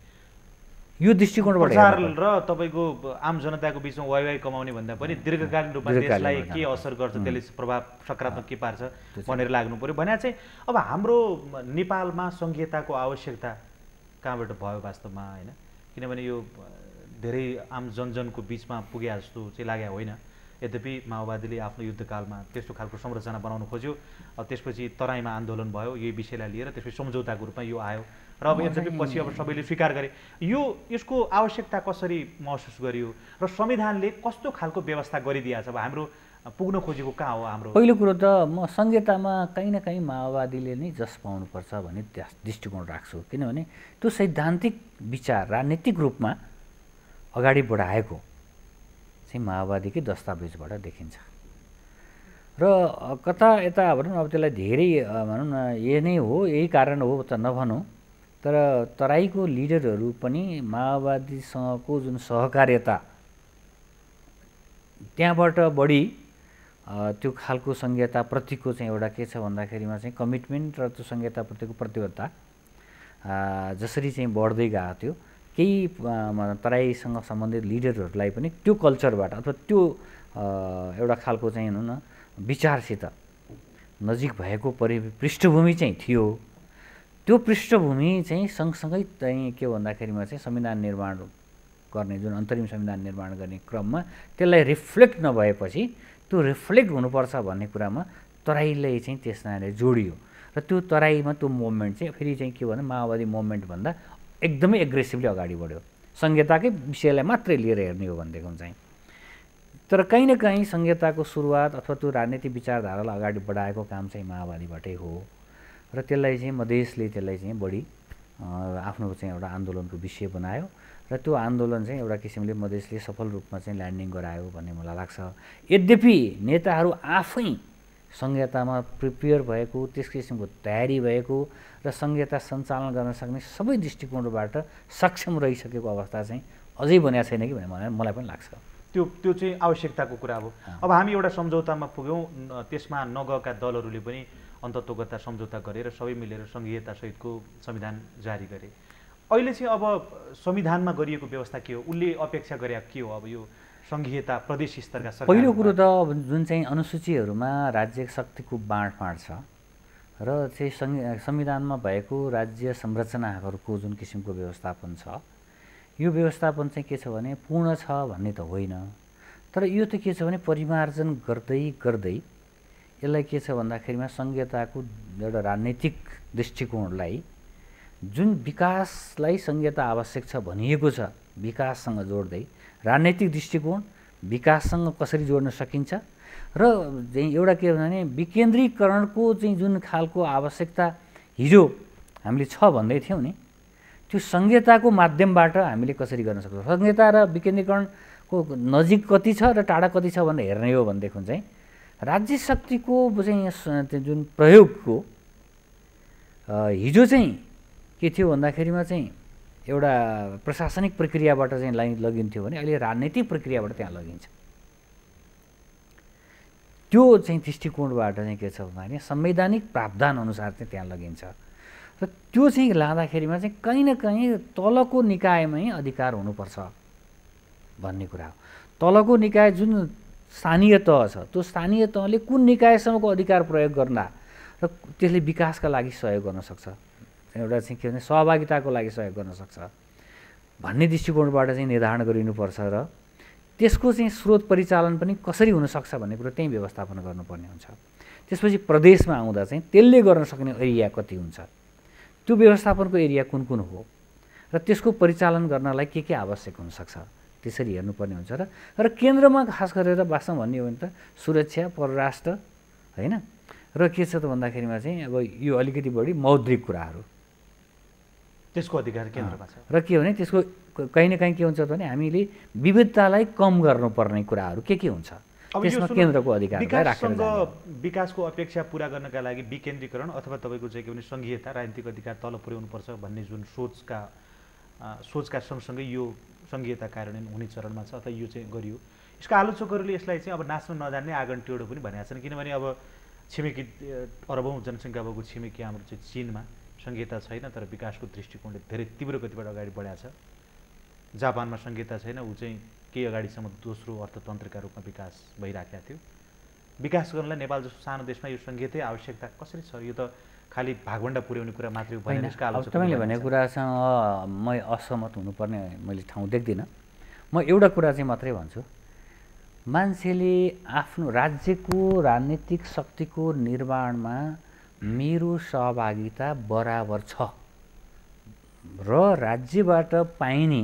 यो दृष्टिकोणबाट प्रचार र तपाईँको आम जनताको बिचमा वाइवाई कमाउने भन्दा पनि दीर्घकालीन रूपमा देशलाई के असर गर्छ, त्यसले प्रभाव सकारात्मक के पार्छ भनेर लाग्नु पर्यो। भने चाहिँ अब हाम्रो नेपालमा संहिताको आवश्यकता कहाँबाट भयो वास्तवमा होइन, किनभने यो धेरै आम जनजनको बिचमा पुगे जस्तो चाहिँ लाग्यो होइन। यद्यपि माओवादीले आफ्नो युद्धकालमा त्यस्तो खालको संरचना बनाउनु खोज्यो, अब त्यसपछि तराईमा आन्दोलन भयो यही विषयलाई लिएर, त्यसपछि सम्झौताको रूपमा यो आयो र अब यद्यपि पछि अब सबैले स्वीकार गरे। यो यसको आवश्यकता कसरी महसुस गरियो र संविधानले कस्तो खालको व्यवस्था गरिदिएको छ? अब हाम्रो पुग्न खोजेको कहाँ हो हाम्रो? पहिलो कुरो त म संहितामा कहीँ न कहीँ माओवादीले नै जस पाउनुपर्छ भन्ने दृष्टिकोण राख्छु, किनभने त्यो सैद्धान्तिक विचार राजनीतिक रूपमा अगाडि बढाएको चाहिँ माओवादीकै दस्तावेजबाट देखिन्छ र कता यता भनौँ अब त्यसलाई धेरै भनौँ न यही नै हो, यही कारण हो त नभनौँ, तर तराईको लिडरहरू पनि माओवादीसँगको जुन सहकार्यता त्यहाँबाट बढी त्यो खालको संहिताप्रतिको चाहिँ एउटा के छ भन्दाखेरिमा चाहिँ कमिटमेन्ट र त्यो संहिताप्रतिको प्रतिबद्धता जसरी चाहिँ बढ्दै गएको थियो, केही तराईसँग सम्बन्धित लिडरहरूलाई पनि त्यो कल्चरबाट अथवा त्यो एउटा खालको चाहिँ हेर्नु न विचारसित नजिक भएको परि पृष्ठभूमि चाहिँ थियो। त्यो पृष्ठभूमि चाहिँ सँगसँगै चाहिँ के भन्दाखेरिमा चाहिँ संविधान निर्माण गर्ने जुन अन्तरिम संविधान निर्माण गर्ने क्रममा त्यसलाई रिफ्लेक्ट नभएपछि त्यो रिफ्लेक्ट हुनुपर्छ भन्ने कुरामा तराईलाई चाहिँ त्यसलाई जोडियो र त्यो तराईमा त्यो मुभमेन्ट चाहिँ फेरि चाहिँ के भन्दा माओवादी मुभमेन्टभन्दा एकदमै एग्रेसिभली अगाडि बढ्यो, संहिताकै विषयलाई मात्रै लिएर हेर्ने हो भनेदेखि चाहिँ। तर कहीँ न कहीँ संहिताको सुरुवात अथवा त्यो राजनीतिक विचारधारालाई अगाडि बढाएको काम चाहिँ माओवादीबाटै हो र त्यसलाई चाहिँ मधेसले त्यसलाई चाहिँ बढी आफ्नो चाहिँ एउटा आन्दोलनको विषय बनायो र त्यो आन्दोलन चाहिँ एउटा किसिमले मधेसले सफल रूपमा चाहिँ ल्यान्डिङ गरायो भन्ने मलाई लाग्छ। यद्यपि नेताहरू आफै संहितामा प्रिपेयर भएको, त्यस किसिमको तयारी भएको र संहिता सञ्चालन गर्न सक्ने सबै दृष्टिकोणबाट सक्षम रहिसकेको अवस्था चाहिँ अझै बनेको छैन कि भन्ने मलाई पनि लाग्छ। त्यो त्यो चाहिँ आवश्यकताको कुरा हो। अब हामी एउटा सम्झौतामा पुग्यौँ, त्यसमा नगएका दलहरूले पनि अन्ततोगत्ता सम्झौता गरेर सबै मिलेर सङ्घीयतासहितको संविधान जारी गरे। अहिले चाहिँ अब संविधानमा गरिएको व्यवस्था के हो, उसले अपेक्षा गरे के हो? अब यो सङ्घीयता प्रदेश स्तरका सरकार, पहिलो कुरो त जुन चाहिँ अनुसूचीहरूमा राज्य शक्तिको बाँडफाँड छ र चाहिँ संविधानमा भएको राज्य संरचनाहरूको जुन किसिमको व्यवस्थापन छ, यो व्यवस्थापन चाहिँ के छ भने पूर्ण छ भन्ने त होइन, तर यो त के छ भने परिमार्जन गर्दै गर्दै यसलाई के छ भन्दाखेरिमा संहिताको एउटा राजनैतिक दृष्टिकोणलाई जुन विकासलाई संहिता आवश्यक छ भनिएको छ विकाससँग जोड्दै राजनैतिक दृष्टिकोण विकाससँग कसरी जोड्न सकिन्छ र चाहिँ एउटा के भने विकेन्द्रीकरणको चाहिँ जुन खालको आवश्यकता हिजो हामीले छ भन्दै थियौँ नि, त्यो संहिताको माध्यमबाट हामीले कसरी गर्न सक्छौँ, संहिता र विकेन्द्रीकरणको नजिक कति छ र टाढा कति छ भनेर हेर्ने हो भनेदेखि चाहिँ राज्य शक्तिको चाहिँ जुन प्रयोगको हिजो चाहिँ के थियो भन्दाखेरिमा चाहिँ एउटा प्रशासनिक प्रक्रियाबाट चाहिँ लगिन्थ्यो भने अहिले राजनैतिक प्रक्रियाबाट त्यहाँ लगिन्छ। त्यो चाहिँ दृष्टिकोणबाट चाहिँ के छ भन्दाखेरि संवैधानिक प्रावधान अनुसार चाहिँ त्यहाँ लगिन्छ र त्यो चाहिँ लाँदाखेरिमा चाहिँ कहीँ न कहीँ तलको निकायमै अधिकार हुनुपर्छ भन्ने कुरा हो। तलको निकाय जुन स्थानीय तह छ त्यो स्थानीय तहले कुन निकायसम्मको अधिकार प्रयोग गर्दा र त्यसले विकासका लागि सहयोग गर्न सक्छ, एउटा चाहिँ के भने सहभागिताको लागि सहयोग गर्न सक्छ भन्ने दृष्टिकोणबाट चाहिँ निर्धारण गरिनुपर्छ र त्यसको चाहिँ स्रोत परिचालन पनि कसरी हुनसक्छ भन्ने कुरो त्यहीँ व्यवस्थापन गर्नुपर्ने हुन्छ। त्यसपछि प्रदेशमा आउँदा चाहिँ त्यसले गर्न सक्ने एरिया कति हुन्छ, त्यो व्यवस्थापनको एरिया कुन कुन हो र त्यसको परिचालन गर्नलाई के के आवश्यक हुनसक्छ त्यसरी हेर्नुपर्ने हुन्छ। र र केन्द्रमा खास गरेर वास्तवमा भन्ने हो भने त सुरक्षा, परराष्ट्र होइन र के छ त भन्दाखेरिमा चाहिँ अब यो अलिकति बढी मौद्रिक कुराहरू त्यसको अधिकार केन्द्रमा छ र के भने त्यसको कहीँ न कहीँ के हुन्छ भने हामीले विविधतालाई कम गर्नुपर्ने कुराहरू के के हुन्छ त्यसमा केन्द्रको अधिकारलाई राखेर जाने। विकासको अपेक्षा पुरा गर्नका लागि विकेन्द्रीकरण अथवा तपाईँको चाहिँ के भने संघीयता, राजनीतिक अधिकार तल पुर्याउनुपर्छ भन्ने जुन सोचका सोचका सँगसँगै यो संघीयता कार्यान्वयन हुने चरणमा छ अथवा यो चाहिँ गरियो। यसका आलोचकहरूले यसलाई चाहिँ अब नाच्न नजान्ने आँगन टेढो पनि भनेका छन्, किनभने अब छिमेकी अरबौँ जनसङ्ख्या भएको छिमेकी हाम्रो चाहिँ चीनमा संहिता छैन तर विकासको दृष्टिकोणले धेरै तीव्र गतिबाट अगाडि बढाएको छ। जापानमा संहिता छैन, ऊ चाहिँ केही अगाडिसम्म दोस्रो अर्थतन्त्रका रूपमा विकास भइराखेको थियो। विकास गर्नलाई नेपाल जस्तो सानो देशमा यो संहितै आवश्यकता कसरी छ? यो त खालि भागभण्डा पुर्याउने कुरा मात्रै होइन। तपाईँले भनेको कुरासँग म असहमत हुनुपर्ने मैले ठाउँ देख्दिनँ। म एउटा कुरा चाहिँ मात्रै भन्छु, मान्छेले आफ्नो राज्यको राजनीतिक शक्तिको निर्माणमा मेरो सहभागिता बराबर छ र राज्यबाट पाइने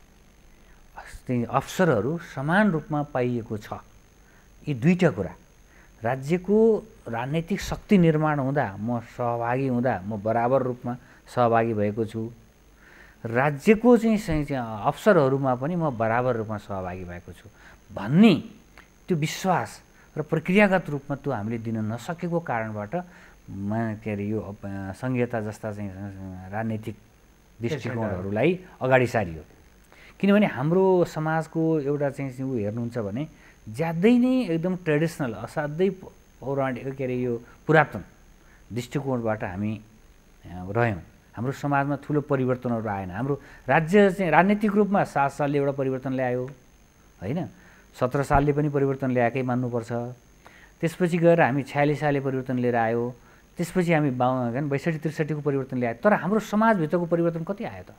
अवसरहरू समान रूपमा पाइएको छ। यी दुईटा कुरा, राज्यको राजनीतिक शक्ति निर्माण हुँदा म सहभागी हुँदा म बराबर रूपमा सहभागी भएको छु, राज्यको चाहिँ अवसरहरूमा पनि म बराबर रूपमा सहभागी भएको छु भन्ने त्यो विश्वास र प्रक्रियागत रूपमा त्यो हामीले दिन नसकेको कारणबाट म के अरे यो संहिता जस्ता चाहिँ राजनीतिक दृष्टिकोणहरूलाई अगाडि सारियो। किनभने हाम्रो समाजको एउटा चाहिँ ऊ हेर्नुहुन्छ भने ज्यादै नै एकदम ट्रेडिसनल असाध्यै पौराणिक के अरे यो पुरातन दृष्टिकोणबाट हामी रह्यौँ। हाम्रो समाजमा ठुलो परिवर्तनहरू आएन। हाम्रो राज्य चाहिँ राजनीतिक रूपमा सात सालले एउटा परिवर्तन ल्यायो होइन, सत्र सालले पनि परिवर्तन ल्याएकै मान्नुपर्छ। त्यसपछि गएर हामी छयालिस सालले परिवर्तन लिएर आयो, त्यसपछि हामी बाउ बैसठी त्रिसठीको परिवर्तन ल्यायो, तर हाम्रो समाजभित्रको परिवर्तन कति आयो त?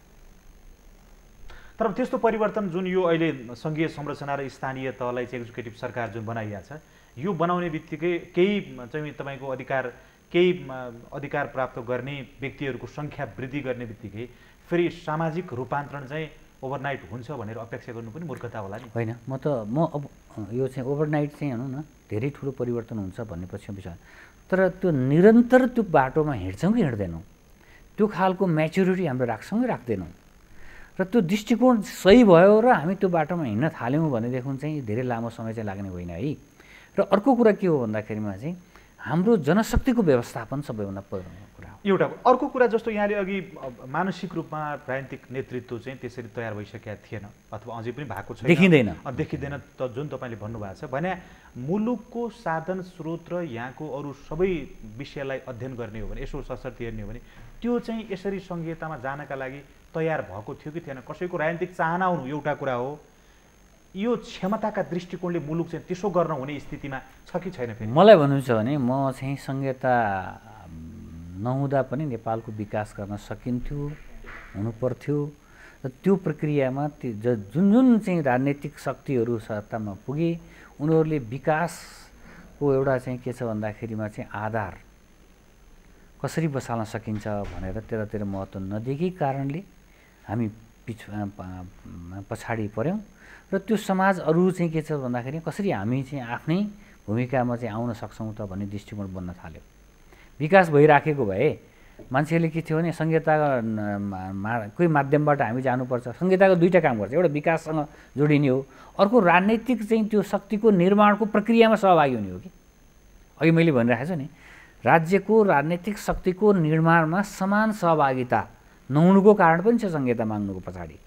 तर त्यस्तो परिवर्तन जुन यो अहिले सङ्घीय संरचना र स्थानीय तहलाई चाहिँ एक्जिक्युटिभ सरकार जुन बनाइएको छ, यो बनाउने बित्तिकै केही चाहिँ तपाईँको अधिकार केही अधिकार प्राप्त गर्ने व्यक्तिहरूको सङ्ख्या वृद्धि गर्ने बित्तिकै फेरि सामाजिक रूपान्तरण चाहिँ ओभरनाइट हुन्छ भनेर अपेक्षा गर्नु पनि मूर्खता होला नि? होइन, म त म अब यो चाहिँ ओभरनाइट चाहिँ हेर्नु न धेरै ठुलो परिवर्तन हुन्छ भन्ने पछि विचार, तर त्यो निरन्तर त्यो बाटोमा हिँड्छौँ कि हिँड्दैनौँ, त्यो खालको म्याच्युरिटी हाम्रो राख्छौँ कि राख्दैनौँ र त्यो दृष्टिकोण सही भयो र हामी त्यो बाटोमा हिँड्न थाल्यौँ भनेदेखि चाहिँ धेरै लामो समय चाहिँ लाग्ने होइन है। र अर्को कुरा के हो भन्दाखेरिमा चाहिँ हाम्रो जनशक्तिको व्यवस्थापन सबैभन्दा पहिलो कुरा हो। एउटा अर्को कुरा जस्तो यहाँले अघि मानसिक रूपमा राजनीतिक नेतृत्व चाहिँ त्यसरी तयार भइसकेका थिएन अथवा अझै पनि भएको छैन, देखिँदैन देखिँदैन त जुन तपाईँले भन्नुभएको छ भने मुलुकको साधन स्रोत र यहाँको अरू सबै विषयलाई अध्ययन गर्ने हो भने यसो सशर्त हेर्ने हो भने त्यो चाहिँ यसरी संघीयतामा जानका लागि तयार भएको थियो कि थिएन? कसैको राजनीतिक चाहना हुनु एउटा कुरा हो, यो क्षमताका दृष्टिकोणले मुलुक चाहिँ त्यसो गर्न हुने स्थितिमा छ कि छैन? फेरि मलाई भन्नुहुन्छ भने म चाहिँ संहिता नहुँदा पनि नेपालको विकास गर्न सकिन्थ्यो, हुनुपर्थ्यो र त्यो प्रक्रियामा जुन जुन चाहिँ राजनीतिक शक्तिहरू सत्तामा पुगे उनीहरूले विकासको एउटा चाहिँ के छ भन्दाखेरिमा चाहिँ आधार कसरी बसाल्न सकिन्छ भनेर त्यतातिर महत्त्व नदिएकै कारणले हामी पिछ पछाडि पऱ्यौँ र त्यो समाज अरू चाहिँ के छ भन्दाखेरि कसरी हामी चाहिँ आफ्नै भूमिकामा चाहिँ आउन सक्छौँ त भन्ने दृष्टिकोण बन्न थाल्यो। विकास भइराखेको भए मान्छेले के थियो भने संहिताको माध्यमबाट हामी जानुपर्छ। संहिताको दुईवटा काम गर्छ, एउटा विकाससँग जोडिने हो, अर्को राजनैतिक चाहिँ त्यो शक्तिको निर्माणको प्रक्रियामा सहभागी हुने हो। कि अघि मैले भनिरहेको छु नि, राज्यको राजनैतिक शक्तिको निर्माणमा समान सहभागिता नहुनुको कारण पनि छ संहिता माग्नुको पछाडि।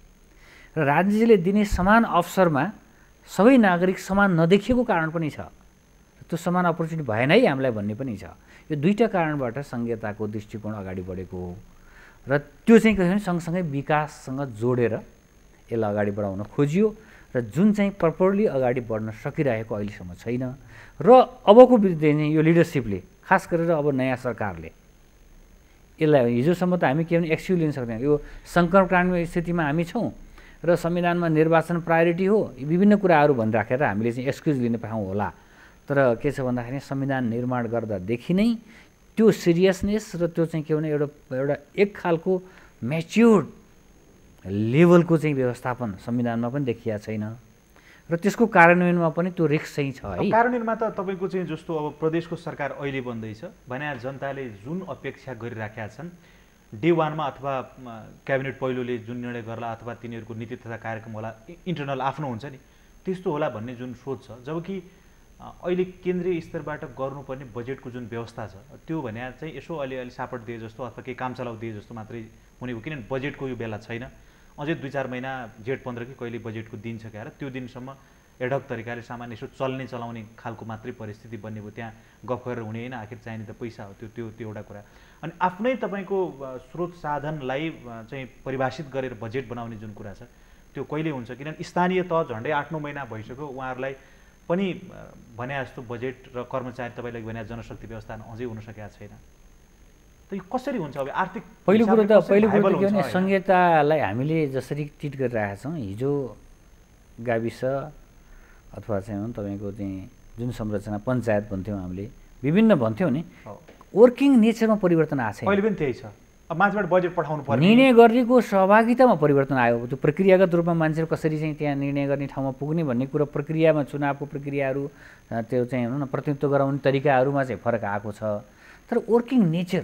र राज्यले दिने समान अवसरमा सबै नागरिक समान नदेखिएको कारण पनि छ। त्यो समान अपर्च्युनिटी भएन है हामीलाई भन्ने पनि छ। यो दुईवटा कारणबाट संहिताको दृष्टिकोण अगाडि बढेको हो। र त्यो चाहिँ के भने सँगसँगै विकाससँग जोडेर यसलाई अगाडि बढाउन खोजियो र जुन चाहिँ प्रपरली अगाडि बढ्न सकिरहेको अहिलेसम्म छैन। र अबको चाहिँ यो लिडरसिपले, खास गरेर अब नयाँ सरकारले यसलाई, हिजोसम्म त हामी के भने एक्सक्युज लिन सक्दैनौँ। यो सङ्कटकालीन स्थितिमा हामी छौँ र संविधानमा निर्वाचन प्रायोरिटी हो, विभिन्न कुराहरू भनिराखेर हामीले चाहिँ एक्सक्युज लिन पाऊँ होला। तर के छ भन्दाखेरि संविधान निर्माण गर्दादेखि नै त्यो सिरियसनेस र त्यो चाहिँ के भने एउटा एउटा एक खालको म्याच्योर्ड लेभलको चाहिँ व्यवस्थापन संविधानमा पनि देखिया छैन र त्यसको कार्यान्वयनमा पनि त्यो रिस्क चाहिँ छ है। कार्यान्वयनमा त तपाईँको चाहिँ जस्तो अब प्रदेशको सरकार अहिले बन्दैछ भने जनताले जुन अपेक्षा गरिराखेका छन् डे वानमा अथवा क्याबिनेट पहिलोले जुन निर्णय गर्ला अथवा तिनीहरूको नीति तथा कार्यक्रम होला, इन्टरनल आफ्नो हुन्छ नि, त्यस्तो होला भन्ने जुन सोच छ। जबकि अहिले केन्द्रीय स्तरबाट गर्नुपर्ने बजेटको जुन व्यवस्था छ त्यो भने चाहिँ यसो अलिअलि सापट दिए जस्तो अथवा केही काम चलाउ दिए जस्तो मात्रै हुने हो। किनभने बजेटको यो बेला छैन, अझै दुई चार महिना जेठ पन्ध्र कि कहिले बजेटको दिन छ क्या, त्यो दिनसम्म एडहक तरिकाले सामान्य यसो चल्ने चलाउने खालको मात्रै परिस्थिति बन्ने भयो। त्यहाँ गफ गरेर हुने होइन, आखिर चाहिने त पैसा हो। त्यो त्यो त्यो एउटा कुरा। अनि आफ्नै तपाईँको स्रोत साधनलाई चाहिँ परिभाषित गरेर बजेट बनाउने जुन कुरा छ त्यो कहिले हुन्छ? किनभने स्थानीय तह झन्डै आठ नौ महिना भइसक्यो, उहाँहरूलाई पनि भने जस्तो बजेट र कर्मचारी तपाईँले भने जनशक्ति व्यवस्था अझै हुन सकेका छैन। त यो कसरी हुन्छ? अब आर्थिक पहिलो कुरो त पहिलो कुरो के भने संहितालाई हामीले जसरी ट्रिट गरिरहेका छौँ, हिजो गाविस अथवा चाहिँ तपाईँको चाहिँ जुन संरचना पञ्चायत भन्थ्यौँ हामीले, विभिन्न भन्थ्यौँ नि, वर्किङ नेचरमा परिवर्तन आएको छ। अहिले पनि त्यही छ। अब मान्छेबाट बजेट पठाउनु पर्ने, निर्णय गर्नेको सहभागितामा परिवर्तन आयो। त्यो प्रक्रियागत रूपमा मान्छेहरू कसरी चाहिँ त्यहाँ निर्णय गर्ने ठाउँमा पुग्ने भन्ने कुरो, प्रक्रियामा चुनावको प्रक्रियाहरू त्यो चाहिँ हेर्नु न प्रतिनिधित्व गराउने तरिकाहरूमा चाहिँ फरक आएको छ। तर वर्किङ नेचर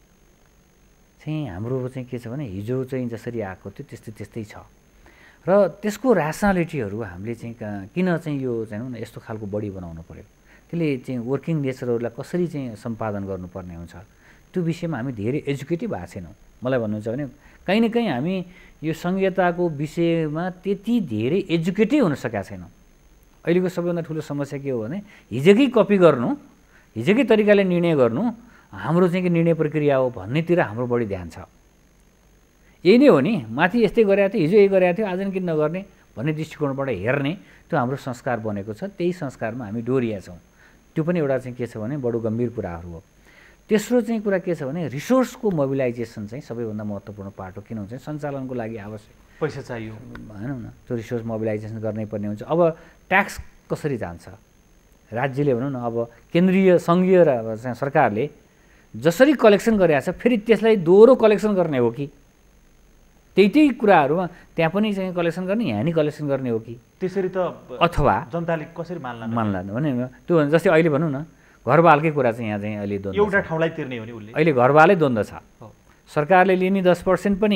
चाहिँ हाम्रो चाहिँ के छ भने हिजो चाहिँ जसरी आएको थियो त्यस्तै त्यस्तै छ। र त्यसको ऱ्यासनालिटीहरू हामीले चाहिँ किन चाहिँ यो चाहिँ न यस्तो खालको बढी बनाउनु पऱ्यो, त्यसले चाहिँ वर्किङ नेचरहरूलाई कसरी चाहिँ सम्पादन गर्नुपर्ने हुन्छ, त्यो विषयमा हामी धेरै एजुकेटिभ भएको छैनौँ। मलाई भन्नुहुन्छ भने कहीँ न कहीँ हामी यो संहिताको विषयमा त्यति धेरै एजुकेटै हुन सकेका छैनौँ। अहिलेको सबैभन्दा ठुलो समस्या के हो भने हिजोकै कपी गर्नु, हिजोकै तरिकाले निर्णय गर्नु हाम्रो चाहिँ के निर्णय प्रक्रिया हो भन्नेतिर हाम्रो बढी ध्यान छ। यही नै हो नि, माथि यस्तै गरेको थियो, हिजो यही गरेको थियो, आज किन नगर्ने भन्ने दृष्टिकोणबाट हेर्ने त्यो हाम्रो संस्कार बनेको छ। त्यही संस्कारमा हामी डोरिया छौँ। त्यो पनि एउटा चाहिँ के छ भने बडो गम्भीर कुराहरू हो। तेस्रो चाहिँ कुरा के छ भने रिसोर्सको मोबिलाइजेसन चाहिँ सबैभन्दा महत्त्वपूर्ण पार्ट हो। किन हुन्छ सञ्चालनको लागि आवश्यक पैसा चाहियो भनौँ न, त्यो रिसोर्स मोबिलाइजेसन गर्नै पर्ने हुन्छ। अब ट्याक्स कसरी जान्छ, राज्यले भनौँ न, अब केन्द्रीय सङ्घीय र सरकारले जसरी कलेक्सन गरिरहेको छ फेरि त्यसलाई दोहोरो कलेक्सन गर्ने हो कि त्यही त्यही कुराहरूमा त्यहाँ पनि चाहिँ कलेक्सन गर्ने, यहाँ नि कलेक्सन गर्ने हो कि त्यसरी त अथवा जनताले कसरी मान्ला मान्ला भने त्यो जस्तै अहिले भनौँ न घरबालकै कुरा चाहिँ यहाँ चाहिँ अहिले द्वन्द्व एउटा ठाउँलाई तिर्ने हो नि उसले। अहिले घरबालै द्वन्द्व छ। सरकारले लिने दस पर्सेन्ट पनि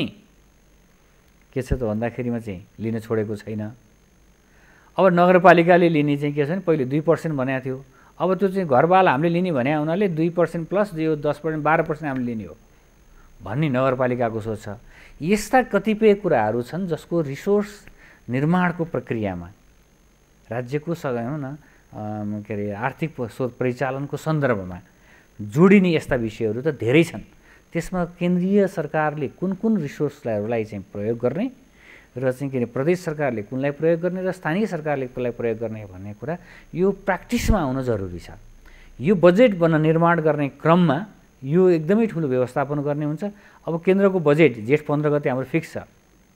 के छ त भन्दाखेरिमा चाहिँ लिन छोडेको छैन। अब नगरपालिकाले लिने चाहिँ के छ भने पहिले दुई पर्सेन्ट भनेको थियो, अब त्यो चाहिँ घरबाल हामीले लिने भने हुनाले दुई पर्सेन्ट प्लस यो दस पर्सेन्ट बाह्र पर्सेन्ट हामीले लिने हो भन्ने नगरपालिकाको सोच छ। यस्ता कतिपय कुराहरू छन् जसको रिसोर्स निर्माणको प्रक्रियामा राज्यको भनौँ न के अरे आर्थिक स्रोत परिचालनको सन्दर्भमा जोडिने यस्ता विषयहरू त धेरै छन्। त्यसमा केन्द्रीय सरकारले कुन कुन रिसोर्सहरूलाई चाहिँ प्रयोग गर्ने र चाहिँ के अरे प्रदेश सरकारले कुनलाई प्रयोग गर्ने र स्थानीय सरकारले कुनलाई प्रयोग गर्ने भन्ने कुरा यो प्र्याक्टिसमा आउन जरुरी छ। यो बजेट बन्न निर्माण गर्ने क्रममा यो एकदमै ठुलो व्यवस्थापन गर्ने हुन्छ। अब केन्द्रको बजेट जेठ पन्ध्र गते हाम्रो फिक्स छ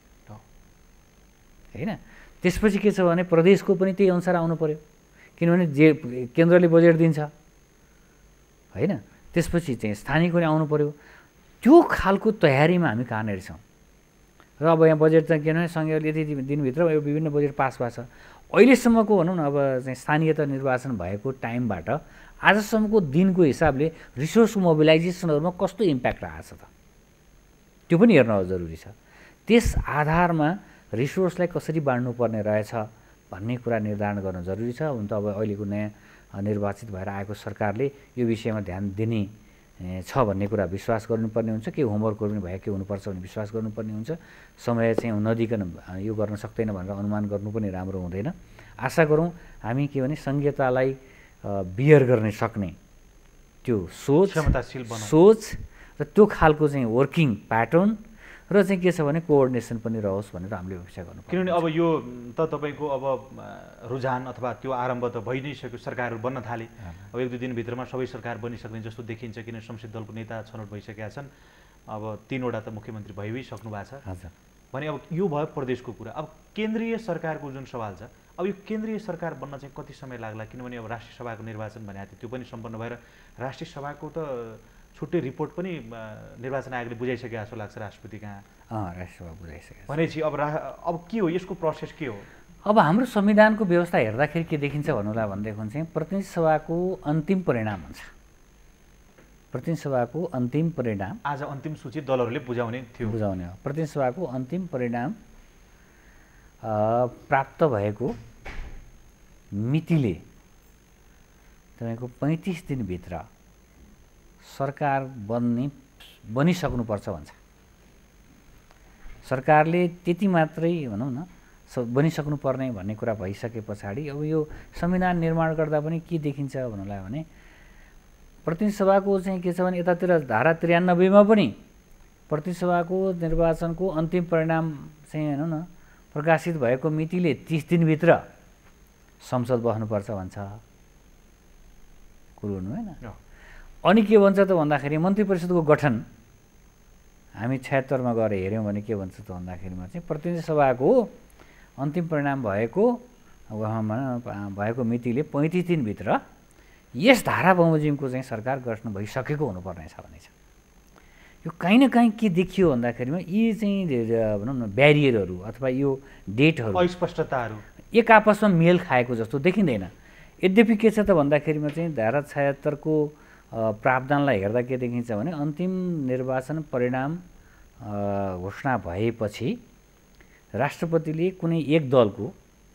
होइन, त्यसपछि के छ भने प्रदेशको पनि त्यही अनुसार आउनु पर्यो, किनभने जे केन्द्रले बजेट दिन्छ होइन, त्यसपछि चाहिँ स्थानीयको पनि आउनु पर्यो। त्यो खालको तयारीमा हामी कहाँनिर छौँ। र अब यहाँ बजेट चाहिँ के भने सङ्घीयले यति दिनभित्र यो विभिन्न बजेट पास भएको छ। अहिलेसम्मको भनौँ न अब चाहिँ स्थानीय तह निर्वाचन भएको टाइमबाट आजसम्मको दिनको हिसाबले रिसोर्स मोबिलाइजेसनहरूमा कस्तो इम्प्याक्ट आएको छ त त्यो पनि हेर्न जरुरी छ। त्यस आधारमा रिसोर्सलाई कसरी बाँड्नुपर्ने रहेछ भन्ने कुरा निर्धारण गर्न जरुरी छ। हुन त अब अहिलेको नयाँ निर्वाचित भएर आएको सरकारले यो विषयमा ध्यान दिने छ भन्ने कुरा विश्वास गर्नुपर्ने हुन्छ। के होमवर्कहरू पनि भए के हुनुपर्छ भन्ने विश्वास गर्नुपर्ने हुन्छ। समय चाहिँ नदिकन यो गर्न सक्दैन भनेर अनुमान गर्नु पनि राम्रो हुँदैन। आशा गरौँ हामी के भने संघीयतालाई बियर गर्न सक्ने त्यो सोच क्षमताशील बनाउँ सोच र त्यो खालको चाहिँ वर्किङ प्याटर्न र चाहिँ के छ भने कोअर्डिनेसन पनि रहोस् भनेर हामीले अपेक्षा गर्नुपर्छ। किनभने अब यो त तपाईँको अब रुझान अथवा त्यो आरम्भ त भइ नै सक्यो, सरकारहरू बन्न थाले। अब एक दुई दिनभित्रमा सबै सरकार बनिसक्ने जस्तो देखिन्छ, किन संसदीय दलको नेता छनौट भइसकेका छन्। अब तीनवटा त मुख्यमन्त्री भइ नै सक्नु भएको छ हजुर। भने अब यो भयो प्रदेशको कुरा। अब केन्द्रीय सरकारको जुन सवाल छ, अब यो केन्द्रीय सरकार बन्न चाहिँ कति समय लाग्ला? किनभने अब राष्ट्रिय सभाको निर्वाचन भनेको थियो, त्यो पनि सम्पन्न भएर राष्ट्रिय सभाको त छुट्टै रिपोर्ट पनि निर्वाचन आयोगले बुझाइसकेको जस्तो लाग्छ राष्ट्रपति कहाँ। अँ राष्ट्रिय सभा बुझाइसकेको भनेपछि अब रा अब के हो यसको प्रोसेस के हो? अब हाम्रो संविधानको व्यवस्था हेर्दाखेरि के देखिन्छ भन्नुलाई भनेदेखि चाहिँ प्रतिनिधि सभाको अन्तिम परिणाम हुन्छ। प्रतिनिधि सभाको अन्तिम परिणाम आज अन्तिम सूची दलहरूले बुझाउने थियो बुझाउने हो। प्रतिनिधि सभाको अन्तिम परिणाम प्राप्त भएको मितिले तपाईँको पैँतिस दिनभित्र सरकार बन्ने बनिसक्नुपर्छ भन्छ। सरकारले त्यति मात्रै भनौँ न बनिसक्नुपर्ने भन्ने कुरा भइसके पछाडि अब यो संविधान निर्माण गर्दा पनि के देखिन्छ भन्नुलाई भने प्रतिनिधि सभाको चाहिँ के छ भने यतातिर धारा त्रियानब्बेमा पनि प्रतिनिधि सभाको निर्वाचनको अन्तिम परिणाम चाहिँ हेर्नु न प्रकाशित भएको मितिले तीस दिनभित्र संसद बस्नुपर्छ भन्छ कुरो हुनु होइन। अनि के भन्छ त भन्दाखेरि मन्त्री परिषदको गठन हामी छयत्तरमा गएर हेऱ्यौँ भने के भन्छ त भन्दाखेरिमा चाहिँ प्रतिनिधि सभाको अन्तिम परिणाम भएको भएको मितिले पैँतिस दिनभित्र यस धारा बमोजिमको चाहिँ सरकार गठन भइसकेको हुनुपर्नेछ भन्ने छ। यो काहीँ न काहीँ के देखियो भन्दाखेरिमा यी चाहिँ भनौँ न ब्यारियरहरू अथवा यो डेटहरू अस्पष्टताहरू एक आपसमा मेल खाएको जस्तो देखिँदैन। यद्यपि के छ त भन्दाखेरिमा चाहिँ धारा छयत्तरको प्रावधानलाई हेर्दा के देखिन्छ भने अन्तिम निर्वाचन परिणाम घोषणा भएपछि राष्ट्रपतिले कुनै एक दलको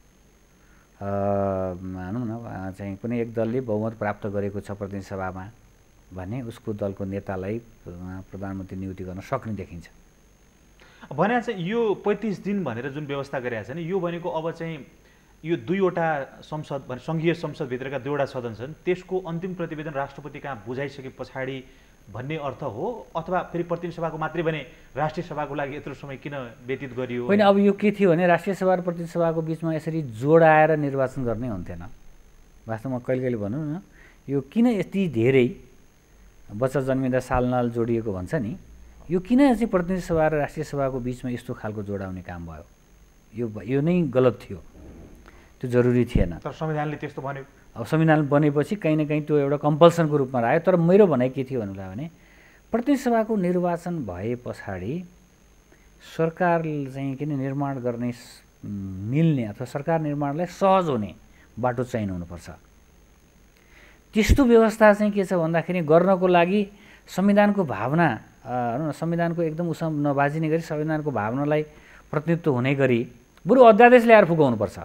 भनौँ न चाहिँ कुनै एक दलले बहुमत प्राप्त गरेको छ प्रतिनिधि सभामा भने उसको दलको नेतालाई प्रधानमन्त्री नियुक्ति गर्न सक्ने देखिन्छ। भने चाहिँ यो पैँतिस दिन भनेर जुन व्यवस्था गरिरहेको छ नि यो भनेको अब चाहिँ यो दुईवटा संसद भने सङ्घीय संसदभित्रका दुईवटा सदन छन् त्यसको अन्तिम प्रतिवेदन राष्ट्रपति कहाँ बुझाइसके पछाडि भन्ने अर्थ हो अथवा फेरि प्रतिनिधि सभाको मात्रै भने राष्ट्रिय सभाको लागि यत्रो समय किन व्यतीत गरियो? होइन अब यो के थियो भने राष्ट्रिय सभा र प्रतिनिधि सभाको बिचमा यसरी जोडाएर निर्वाचन गर्ने हुन्थेन। वास्तवमा कहिले कहिले भनौँ न यो किन यति धेरै बच्चा जन्मिँदा सालनाल जोडिएको भन्छ नि यो किन चाहिँ प्रतिनिधि सभा र राष्ट्रिय सभाको बिचमा यस्तो खालको जोडाउने काम भयो? यो यो नै गलत थियो, त्यो जरुरी थिएन। तर संविधानले त्यस्तो भन्यो। अब संविधान बनेपछि कहीँ न कहीँ त्यो एउटा कम्पल्सनको रूपमा आयो। तर मेरो भनाइ के थियो भन्नुलाई भने प्रतिनिधि सभाको निर्वाचन भए पछाडि सरकार चाहिँ किन निर्माण गर्ने मिल्ने अथवा सरकार निर्माणलाई सहज हुने बाटो चाहिनु हुनुपर्छ। त्यस्तो व्यवस्था चाहिँ के छ भन्दाखेरि गर्नको लागि संविधानको भावना संविधानको एकदम उस नबाजिने गरी संविधानको भावनालाई प्रतिनिधित्व हुने गरी बरु अध्यादेश ल्याएर फुकाउनुपर्छ।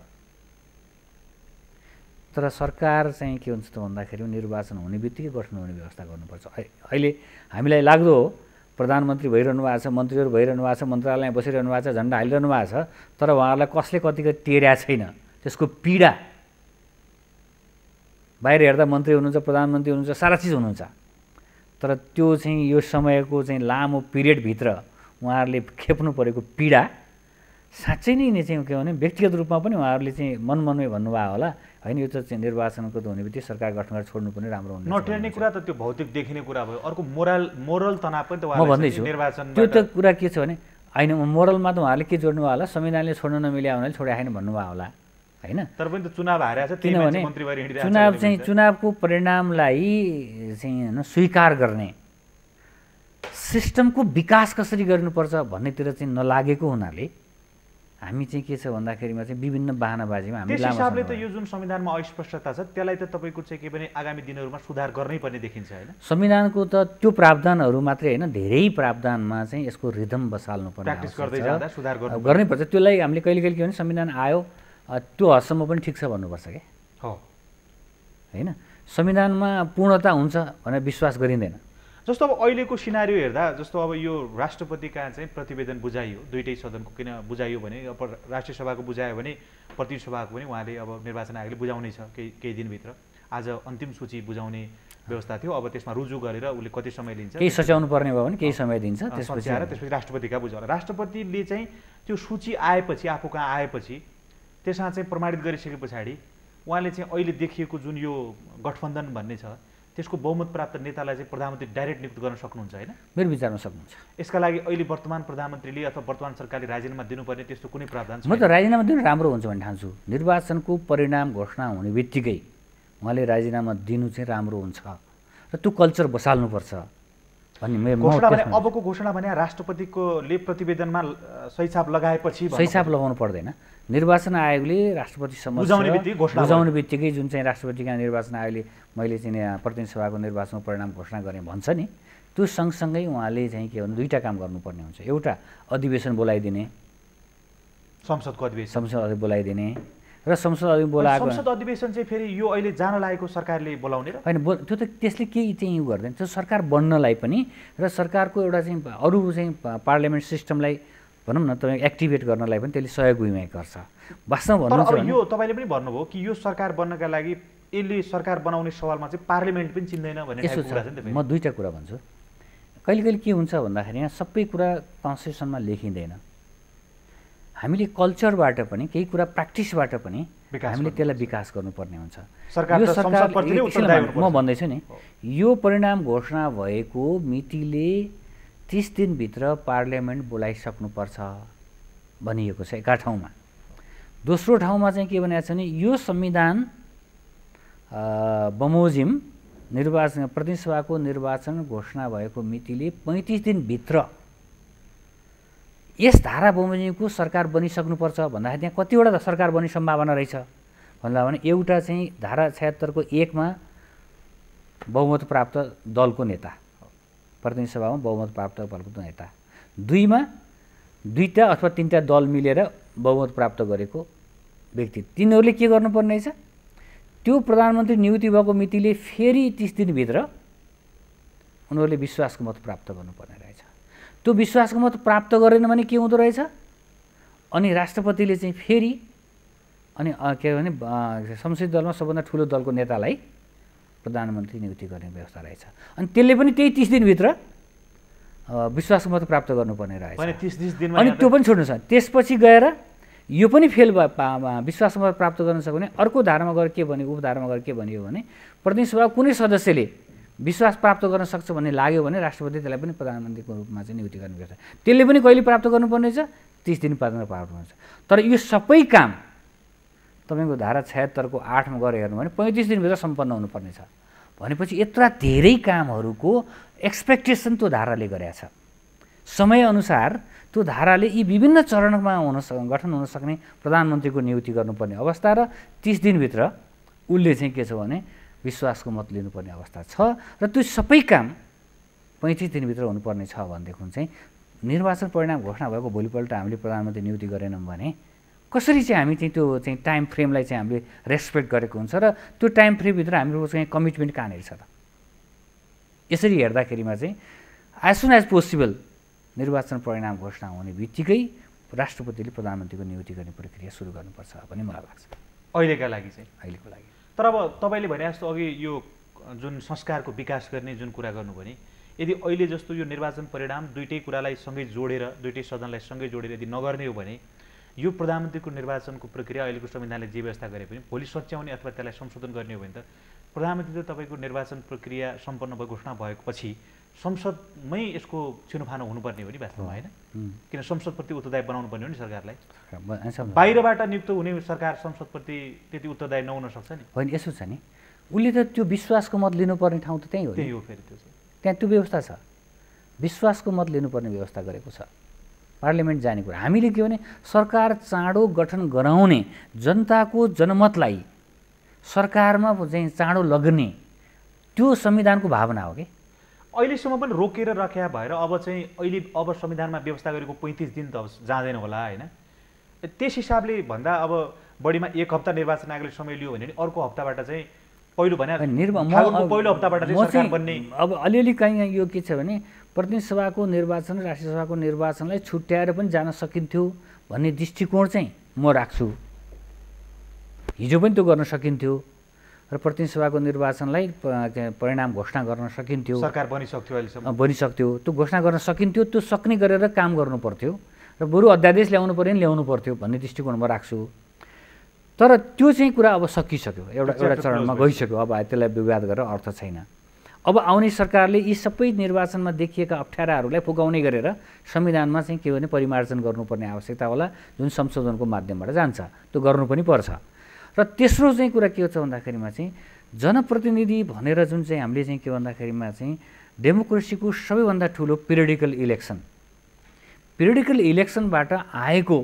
तर सरकार चाहिँ के हुन्छ त भन्दाखेरि निर्वाचन हुने बित्तिकै गठन हुने व्यवस्था गर्नुपर्छ। अहिले हामीलाई लाग्दो हो प्रधानमन्त्री भइरहनु भएको छ, मन्त्रीहरू भइरहनु भएको छ, मन्त्रालयमा बसिरहनु भएको छ, झन्डा हालिरहनु भएको छ, तर उहाँहरूलाई कसले कतिको टेर्या छैन। त्यसको पीडा बाहिर हेर्दा मन्त्री हुनुहुन्छ, प्रधानमन्त्री हुनुहुन्छ, सारा चिज हुनुहुन्छ, तर त्यो चाहिँ यो समयको चाहिँ लामो पिरियडभित्र उहाँहरूले खेप्नु परेको पीडा साँच्चै नै चाहिँ के भने व्यक्तिगत रूपमा पनि उहाँहरूले चाहिँ मनमनमै भन्नुभयो होला होइन यो त चाहिँ निर्वाचनको त हुने बित्तिकै सरकार गठन गरेर छोड्नु पनि राम्रो हुन्छ। नटेर्ने कुरा त त्यो भौतिक देखिने कुरा भयो। अर्को मोरल मोरल तनाव पनि त म भन्दैछु निर्वाचन त्यो त कुरा के छ भने होइन मोरलमा त उहाँहरूले के जोड्नु भयो होला संविधानले छोड्न नमिल्या हुनाले छोडे आएन भन्नुभयो होला होइन। तर पनि त चुनाव हारेको छ किनभने चुनाव चाहिँ चुनावको परिणामलाई चाहिँ होइन स्वीकार गर्ने सिस्टमको विकास कसरी गर्नुपर्छ भन्नेतिर चाहिँ नलागेको हुनाले हामी चाहिँ के छ भन्दाखेरिमा चाहिँ विभिन्न बाहनाबाजीमा हामी त्यस लामो हिसाबले त समय यो जुन संविधानमा अस्पष्टता छ त्यसलाई त तपाईँको चाहिँ के भने आगामी दिनहरूमा सुधार गर्नै पर्ने देखिन्छ होइन? संविधानको त त्यो प्रावधानहरू मात्रै होइन, धेरै प्रावधानमा चाहिँ यसको रिदम बसाल्नु पर्ने प्र्याक्टिस गर्दै जाँदा सुधार गर्नु गर्नै पर्छ। त्यसलाई हामीले कहिले कहिले के भने संविधान आयो त्यो हदसम्म पनि ठिक छ भन्नुपर्छ क्या, हो होइन? संविधानमा पूर्णता हुन्छ भनेर विश्वास गरिँदैन। जस्तो अब अहिलेको सिनारियो हेर्दा जस्तो अब यो राष्ट्रपति कहाँ चाहिँ प्रतिवेदन बुझाइयो, दुईटै सदनको किन बुझाइयो भने अब राष्ट्रिय सभाको बुझायो भने प्रतिनिधि सभाको पनि उहाँले अब निर्वाचन आयोगले बुझाउनै छ केही केही दिनभित्र। आज अन्तिम सूची बुझाउने व्यवस्था थियो, अब त्यसमा रुजु गरेर उसले कति समय लिन्छ केही सच्याउनु पर्ने भयो भने केही समय दिन्छ, त्यसपछि आएर त्यसपछि राष्ट्रपति कहाँ बुझाउला। राष्ट्रपतिले चाहिँ त्यो सूची आएपछि आफू कहाँ आएपछि त्यसमा चाहिँ प्रमाणित गरिसके पछाडि उहाँले चाहिँ अहिले देखिएको जुन यो गठबन्धन भन्ने छ त्यसको बहुमत प्राप्त नेतालाई चाहिँ प्रधानमन्त्री डाइरेक्ट नियुक्त गर्न सक्नुहुन्छ होइन? मेरो विचारमा सक्नुहुन्छ। यसका लागि अहिले वर्तमान प्रधानमन्त्रीले अथवा वर्तमान सरकारले राजीनामा दिनुपर्ने त्यस्तो कुनै प्रावधान म त राजीनामा दिनु राम्रो हुन्छ भन्ने ठान्छु। निर्वाचनको परिणाम घोषणा हुने बित्तिकै उहाँले राजीनामा दिनु चाहिँ राम्रो हुन्छ र त्यो कल्चर बसाल्नुपर्छ भन्ने मेरो घोषणा भने अबको घोषणा भने राष्ट्रपतिकोले प्रतिवेदनमा सही छाप लगाएपछि सही छाप लगाउनु पर्दैन। निर्वाचन आयोगले राष्ट्रपति समक्ष बुझाउने बित्तिकै जुन चाहिँ राष्ट्रपतिका निर्वाचन आयोगले मैले चाहिँ प्रतिनिधि सभाको निर्वाचनको परिणाम घोषणा गरेँ भन्छ नि, त्यो सँगसँगै उहाँले चाहिँ के भन्नु दुईवटा काम गर्नुपर्ने हुन्छ। एउटा अधिवेशन बोलाइदिने, संसदको अधिवेशन संसद बोलाइदिने र संसद बोलाएको संसद अधिवेशन चाहिँ फेरि यो अहिले जान लागेको सरकारले बोलाउने र होइन त्यो त त्यसले केही चाहिँ यो गर्दैन। त्यो सरकार बन्नलाई पनि र सरकारको एउटा चाहिँ अरू चाहिँ पार्लियामेन्ट सिस्टमलाई भनौँ न तपाईँ एक्टिभेट गर्नलाई पनि त्यसले सहयोग भूमिका गर्छ। वास्तवमा भन्नुहुन्छ भने यो तपाईँले पनि भन्नुभयो कि यो सरकार बन्नका लागि यसले सरकार बनाउने सवालमा चाहिँ पार्लियामेन्ट पनि चिन्दैन भन्ने यसो छ। म दुईवटा कुरा भन्छु। कहिले कहिले के हुन्छ भन्दाखेरि यहाँ सबै कुरा कन्स्टिट्युसनमा लेखिँदैन। हामीले कल्चरबाट पनि केही कुरा प्र्याक्टिसबाट पनि हामीले त्यसलाई विकास गर्नुपर्ने हुन्छ। यो सरकार म भन्दैछु नि, यो परिणाम घोषणा भएको मितिले तीस दिनभित्र पार्लियामेन्ट बोलाइसक्नुपर्छ भनिएको छ एका ठाउँमा। दोस्रो ठाउँमा चाहिँ के भनेको छ भने यो संविधान बमोजिम निर्वाचन प्रतिनिधि सभाको निर्वाचन घोषणा भएको मितिले पैँतिस दिनभित्र यस धारा बमोजिमको सरकार बनिसक्नुपर्छ भन्दाखेरि त्यहाँ कतिवटा सरकार बन्ने सम्भावना रहेछ भन्दा भने एउटा चाहिँ धारा छयत्तरको एकमा बहुमत प्राप्त दलको नेता, प्रतिनिधि सभामा बहुमत प्राप्त दलको नेता, दुईमा दुईवटा अथवा तिनवटा दल मिलेर बहुमत प्राप्त गरेको व्यक्ति, तिनीहरूले के गर्नुपर्ने रहेछ? त्यो प्रधानमन्त्री नियुक्ति भएको मितिले फेरि तीस दिनभित्र उनीहरूले विश्वासको मत प्राप्त गर्नुपर्ने रहेछ। त्यो विश्वासको मत प्राप्त गरेन भने के हुँदो रहेछ? अनि राष्ट्रपतिले चाहिँ फेरि अनि के भने संसदीय दलमा सबभन्दा ठुलो दलको नेतालाई प्रधानमन्त्री नियुक्ति गर्ने व्यवस्था रहेछ। अनि त्यसले पनि त्यही तीस दिनभित्र विश्वासको मत प्राप्त गर्नुपर्ने रहेछ। अनि त्यो पनि छोड्नु छ। त्यसपछि गएर यो पनि फेल विश्वासको मत प्राप्त गर्न सक्यो भने अर्को धारामा गएर के भन्यो, उपधारामा गएर के भनियो भने प्रतिनिधि सभाको कुनै सदस्यले विश्वास प्राप्त गर्न सक्छ भन्ने लाग्यो भने राष्ट्रपति त्यसलाई पनि प्रधानमन्त्रीको रूपमा चाहिँ नियुक्ति गर्ने गर्छ। त्यसले पनि कहिले प्राप्त गर्नुपर्ने छ? तीस दिन प्राप्त गर्नुपर्छ। तर यो सबै काम तपाईँको धारा छयत्तरको आठमा गएर हेर्नु भने पैँतिस दिनभित्र सम्पन्न हुनुपर्ने छ भनेपछि यत्रा धेरै कामहरूको एक्सपेक्टेसन त्यो धाराले गरेका छ। समयअनुसार त्यो धाराले यी विभिन्न चरणमा हुन गठन हुन सक्ने प्रधानमन्त्रीको नियुक्ति गर्नुपर्ने अवस्था र तीस दिनभित्र उसले चाहिँ के छ भने विश्वासको मत लिनुपर्ने अवस्था छ र त्यो सबै काम पैँतिस दिनभित्र हुनुपर्ने छ भनेदेखि चाहिँ निर्वाचन परिणाम घोषणा भएको भोलिपल्ट हामीले प्रधानमन्त्री नियुक्ति गरेनौँ भने कसरी चाहिँ हामी चाहिँ त्यो चाहिँ टाइम फ्रेमलाई चाहिँ हामीले रेस्पेक्ट गरेको हुन्छ र त्यो टाइम फ्रेमभित्र हाम्रो चाहिँ कमिटमेन्ट कहाँनिर छ त? यसरी हेर्दाखेरिमा चाहिँ एज सुन एज पोसिबल निर्वाचन परिणाम घोषणा हुने बित्तिकै राष्ट्रपतिले प्रधानमन्त्रीको नियुक्ति गर्ने प्रक्रिया सुरु गर्नुपर्छ भन्ने मलाई लाग्छ अहिलेका लागि चाहिँ। अहिलेको लागि तर अब तपाईँले भने जस्तो अघि यो जुन संस्कारको विकास गर्ने जुन कुरा गर्नु भने यदि अहिले जस्तो यो निर्वाचन परिणाम दुईटै कुरालाई सँगै जोडेर दुईटै सदनलाई सँगै जोडेर यदि नगर्ने हो भने यो प्रधानमन्त्रीको निर्वाचनको प्रक्रिया अहिलेको संविधानले जे व्यवस्था गरे पनि भोलि सच्याउने अथवा त्यसलाई संशोधन गर्ने हो भने त प्रधानमन्त्री त तपाईँको निर्वाचन प्रक्रिया सम्पन्न भएको घोषणा भएपछि संसदमै यसको छिनोफानो हुनुपर्ने हो नि वास्तवमा, होइन? किन संसदप्रति उत्तरदायी बनाउनु पर्ने हो नि सरकारलाई। बाहिरबाट नियुक्त हुने सरकार संसदप्रति त्यति उत्तरदायी नहुन सक्छ नि। होइन, यसो छ नि, उसले त त्यो विश्वासको मत लिनुपर्ने ठाउँ त त्यही हो। त्यही हो फेरि त्यो त्यहाँ त्यो व्यवस्था छ, विश्वासको मत लिनुपर्ने व्यवस्था गरेको छ। पार्लियामेन्ट जाने कुरा। हामीले के भने सरकार चाँडो गठन गराउने, जनताको जनमतलाई सरकारमा चाहिँ चाँडो लग्ने, त्यो संविधानको भावना हो कि। अहिलेसम्म पनि रोकेर राख्या भएर अब चाहिँ अहिले अब संविधानमा व्यवस्था गरेको पैँतिस दिन त अब जाँदैन होला होइन। त्यस हिसाबले भन्दा अब बढीमा एक हप्ता निर्वाचन आयोगले समय लियो भने अर्को हप्ताबाट चाहिँ पहिलो भने पहिलो हप्ताबाट चाहिँ सरकार बन्ने। अब अलिअलि कहीँ यो के छ भने प्रतिनिधि सभाको निर्वाचन राष्ट्रिय सभाको निर्वाचनलाई छुट्याएर पनि जान सकिन्थ्यो भन्ने दृष्टिकोण चाहिँ म राख्छु। हिजो पनि त्यो गर्न सकिन्थ्यो र प्रतिनिधि सभाको निर्वाचनलाई परिणाम घोषणा गर्न सकिन्थ्यो, सरकार बनिसक्थ्यो, अहिलेसम्म बनिसक्थ्यो, त्यो घोषणा गर्न सकिन्थ्यो। त्यो सक्ने गरेर काम गर्नु पर्थ्यो र बरु अध्यादेश ल्याउनु पऱ्यो नि ल्याउनु पर्थ्यो भन्ने दृष्टिकोण म राख्छु। तर त्यो चाहिँ कुरा अब सकिसक्यो, एउटा एउटा चरणमा गइसक्यो। अब त्यसलाई विवाद गरेर अर्थ छैन। अब आउने सरकारले यी सबै निर्वाचनमा देखिएका अप्ठ्याराहरूलाई फुकाउने गरेर संविधानमा चाहिँ के भने परिमार्जन गर्नुपर्ने आवश्यकता होला, जुन संशोधनको माध्यमबाट जान्छ, त्यो गर्नु पनि पर्छ। र तेस्रो चाहिँ कुरा के छ भन्दाखेरिमा चाहिँ जनप्रतिनिधि भनेर जुन चाहिँ हामीले चाहिँ के भन्दाखेरिमा चाहिँ डेमोक्रेसीको सबैभन्दा ठुलो पिरियडिकल इलेक्सन, पिरियडिकल इलेक्सनबाट आएको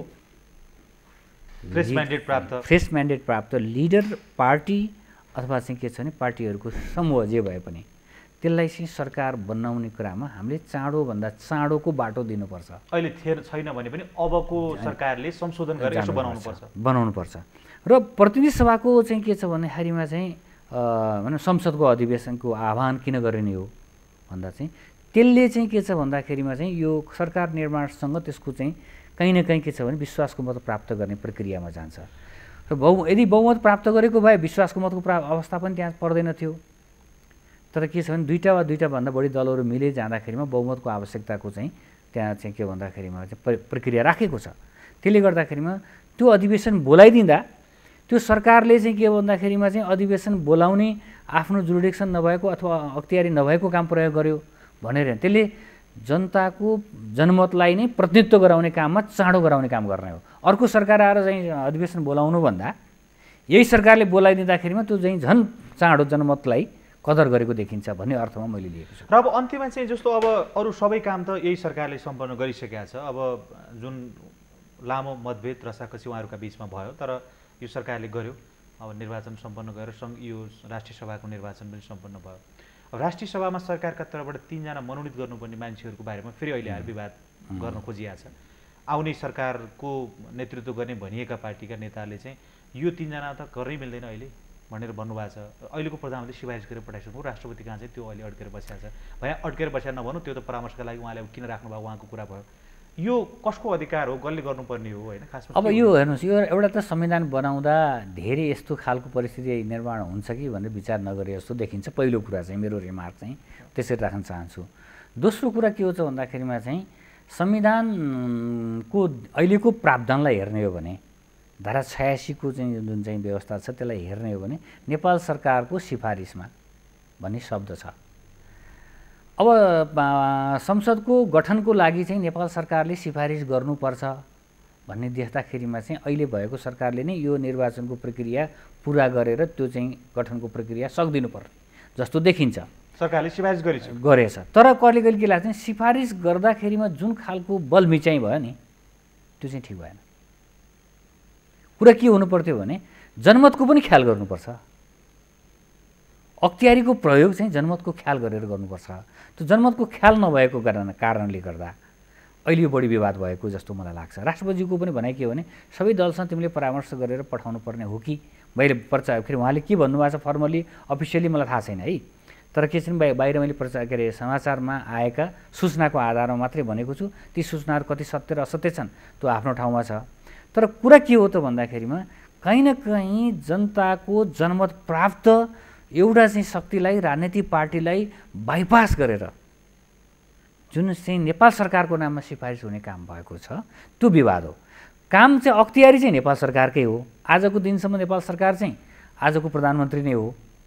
फ्रेस म्यान्डेट प्राप्त फ्रेस म्यान्डेट प्राप्त लिडर पार्टी अथवा चाहिँ के छ भने पार्टीहरूको समूह जे भए पनि त्यसलाई चाहिँ सरकार बनाउने कुरामा हामीले चाँडोभन्दा चाँडोको बाटो दिनुपर्छ। अहिले थिएन छैन भने पनि अबको सरकारले संशोधन गरेर यसो बनाउनु पर्छ बनाउनु पर्छ र प्रतिनिधि सभाको चाहिँ के छ भन्दाखेरिमा चाहिँ भनौँ संसदको अधिवेशनको आह्वान किन गरिने हो भन्दा चाहिँ त्यसले चाहिँ के छ भन्दाखेरिमा चाहिँ यो सरकार निर्माणसँग त्यसको चाहिँ कहीँ न कहीँ के छ भने विश्वासको मत प्राप्त गर्ने प्रक्रियामा जान्छ। र बहु यदि बहुमत प्राप्त गरेको भए विश्वासको मतको प्रा अवस्था पनि त्यहाँ पर्दैन थियो। तर के छ भने दुईवटा वा दुईवटाभन्दा बढी दलहरू मिले जाँदाखेरिमा बहुमतको आवश्यकताको चाहिँ त्यहाँ चाहिँ के भन्दाखेरिमा चाहिँ प्रक्रिया राखेको छ। त्यसले गर्दाखेरिमा त्यो अधिवेशन बोलाइदिँदा त्यो सरकारले चाहिँ के भन्दाखेरिमा चाहिँ अधिवेशन बोलाउने आफ्नो जुरिडिक्सन नभएको अथवा अख्तियारी नभएको काम प्रयोग गर्यो भनेर त्यसले जनताको जनमतलाई नै प्रतिनिधित्व गराउने काममा चाँडो गराउने काम गर्ने हो। अर्को सरकार आएर चाहिँ अधिवेशन बोलाउनु भन्दा यही सरकारले बोलाइदिँदाखेरिमा त्यो चाहिँ झन् चाँडो जनमतलाई कदर गरेको देखिन्छ भन्ने अर्थमा मैले लिएको छु। र अब अन्त्यमा चाहिँ जस्तो अब अरू सबै काम त यही सरकारले सम्पन्न गरिसकेका छ। अब जुन लामो मतभेद रसाकसी उहाँहरूका बिचमा भयो तर यो सरकारले गर्यो। अब निर्वाचन सम्पन्न गरेर सङ्घ यो राष्ट्रिय सभाको निर्वाचन पनि सम्पन्न भयो। राष्ट्रिय सभामा सरकारका तर्फबाट तीनजना मनोनित गर्नुपर्ने मान्छेहरूको बारेमा फेरि अहिले आएर विवाद गर्न खोजिएको छ। आउने सरकारको नेतृत्व गर्ने भनिएका पार्टीका नेताले चाहिँ यो तीनजना त गर्नै मिल्दैन अहिले भनेर भन्नुभएको छ। अहिलेको प्रधानमन्त्री सिफारिस गरेर पठाइसक्नु, राष्ट्रपति कहाँ चाहिँ त्यो अहिले अड्केर बसिएको छ। भए अड्केर बसिया नभनौँ, त्यो त परामर्शका लागि उहाँले किन राख्नुभयो उहाँको कुरा भयो। यो कसको अधिकार हो, कसले गर्नुपर्ने हो होइन खासमा? अब यो हेर्नुहोस्, यो एउटा त संविधान बनाउँदा धेरै यस्तो खालको परिस्थिति निर्माण हुन्छ कि भनेर विचार नगरे जस्तो देखिन्छ। पहिलो कुरा चाहिँ मेरो रिमार्क चाहिँ त्यसरी राख्न चाहन्छु। दोस्रो कुरा के हो त भन्दाखेरिमा चाहिँ संविधानको अहिलेको प्रावधानलाई हेर्ने हो भने धारा छयासीको चाहिँ जुन चाहिँ व्यवस्था छ त्यसलाई हेर्ने हो भने नेपाल सरकारको सिफारिसमा भन्ने शब्द छ। अब संसदको गठनको लागि चाहिँ नेपाल सरकारले सिफारिस गर्नुपर्छ भन्ने देख्दाखेरिमा चाहिँ अहिले भएको सरकारले नै यो निर्वाचनको प्रक्रिया पुरा गरेर त्यो चाहिँ गठनको प्रक्रिया सक्दिनुपर्ने जस्तो देखिन्छ। सरकारले सिफारिस गरेछ गरेछ तर कहिले कहिले के लाग्छ सिफारिस गर्दाखेरिमा जुन खालको बल मिचाइ भयो नि त्यो चाहिँ ठिक भएन। कुरा के हुनु पर्थ्यो भने जनमतको पनि ख्याल गर्नुपर्छ, अख्तियारीको प्रयोग चाहिँ जनमतको ख्याल गरेर गर्नुपर्छ। त्यो जनमतको ख्याल नभएको कारण कारणले गर्दा अहिले यो बढी विवाद भएको जस्तो मलाई लाग्छ। राष्ट्रपतिजीको पनि भनाइ के हो भने सबै दलसँग तिमीले परामर्श गरेर पठाउनु पर्ने हो कि मैले प्रचार फेरि उहाँले के भन्नुभएको छ फर्मली अफिसियली मलाई थाहा छैन है। तर के छ भने बाहिर मैले प्रचार के अरे समाचारमा आएका सूचनाको आधारमा मात्रै भनेको छु। ती सूचनाहरू कति सत्य र असत्य छन् त्यो आफ्नो ठाउँमा छ। तर कुरा के हो त भन्दाखेरिमा कहीँ न कहीँ जनताको जनमत प्राप्त एउटा चाहिँ शक्तिलाई राजनीतिक पार्टीलाई बाइपास गरेर जुन चाहिँ नेपाल सरकारको नाममा सिफारिस हुने काम भएको छ त्यो विवाद हो। काम चाहिँ अख्तियारी चाहिँ नेपाल सरकारकै हो। आजको दिनसम्म नेपाल सरकार चाहिँ आजको प्रधानमन्त्री नै हो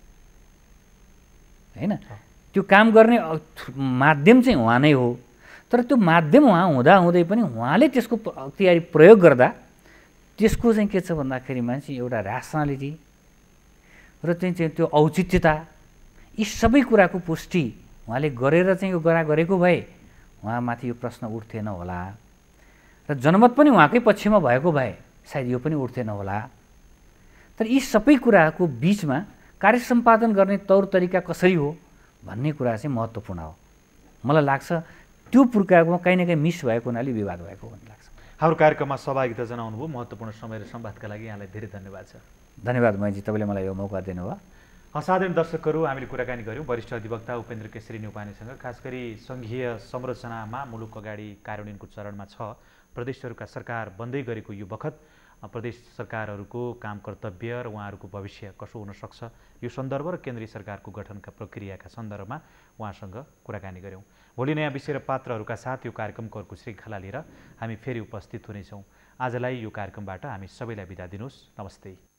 हैन। त्यो काम गर्ने माध्यम चाहिँ उहाँ नै हो। तर त्यो माध्यम उहाँ हुँदा हुँदै पनि उहाँले त्यसको अख्तियारी प्रयोग गर्दा त्यसको चाहिँ के छ भन्दाखेरिमा चाहिँ एउटा ऱ्यासनालिटी र चाहिँ त्यो औचित्यता यी सबै कुराको पुष्टि उहाँले गरेर चाहिँ यो गरा गरेको भए उहाँमाथि यो प्रश्न उठ्थेन होला। र जनमत पनि उहाँकै पक्षमा भएको भए सायद यो पनि उठ्थेन होला। तर यी सबै कुराको बिचमा कार्य सम्पादन गर्ने तौर तरिका कसरी हो भन्ने कुरा चाहिँ महत्त्वपूर्ण हो। मलाई लाग्छ त्यो प्रकारको कहीँ न कहीँ मिस भएको हुनाले विवाद भएको भन्ने लाग्छ। हाम्रो कार्यक्रममा सहभागिता जनाउनु भयो, महत्त्वपूर्ण समय र संवादका लागि यहाँलाई धेरै धन्यवाद छ। धन्यवाद महेशजी, तपाईँले मलाई यो मौका दिनुभयो। असाधारण दर्शकहरू, हामीले कुराकानी गऱ्यौँ वरिष्ठ अधिवक्ता उपेन्द्र केशरी न्यौपानेसँग। खास गरी सङ्घीय संरचनामा मुलुक अगाडि कार्यान्वयनको चरणमा छ प्रदेशहरूका सरकार बन्दै गरेको यो बखत प्रदेश सरकारहरूको काम कर्तव्य र उहाँहरूको भविष्य कसो हुनसक्छ यो सन्दर्भ र केन्द्रीय सरकारको गठनका प्रक्रियाका सन्दर्भमा उहाँसँग कुराकानी गऱ्यौँ। भोलि नयाँ विषय र पात्रहरूका साथ यो कार्यक्रमको अर्को श्रृङ्खला लिएर हामी फेरि उपस्थित हुनेछौँ। आजलाई यो कार्यक्रमबाट हामी सबैलाई बिदा दिनुहोस्। नमस्ते।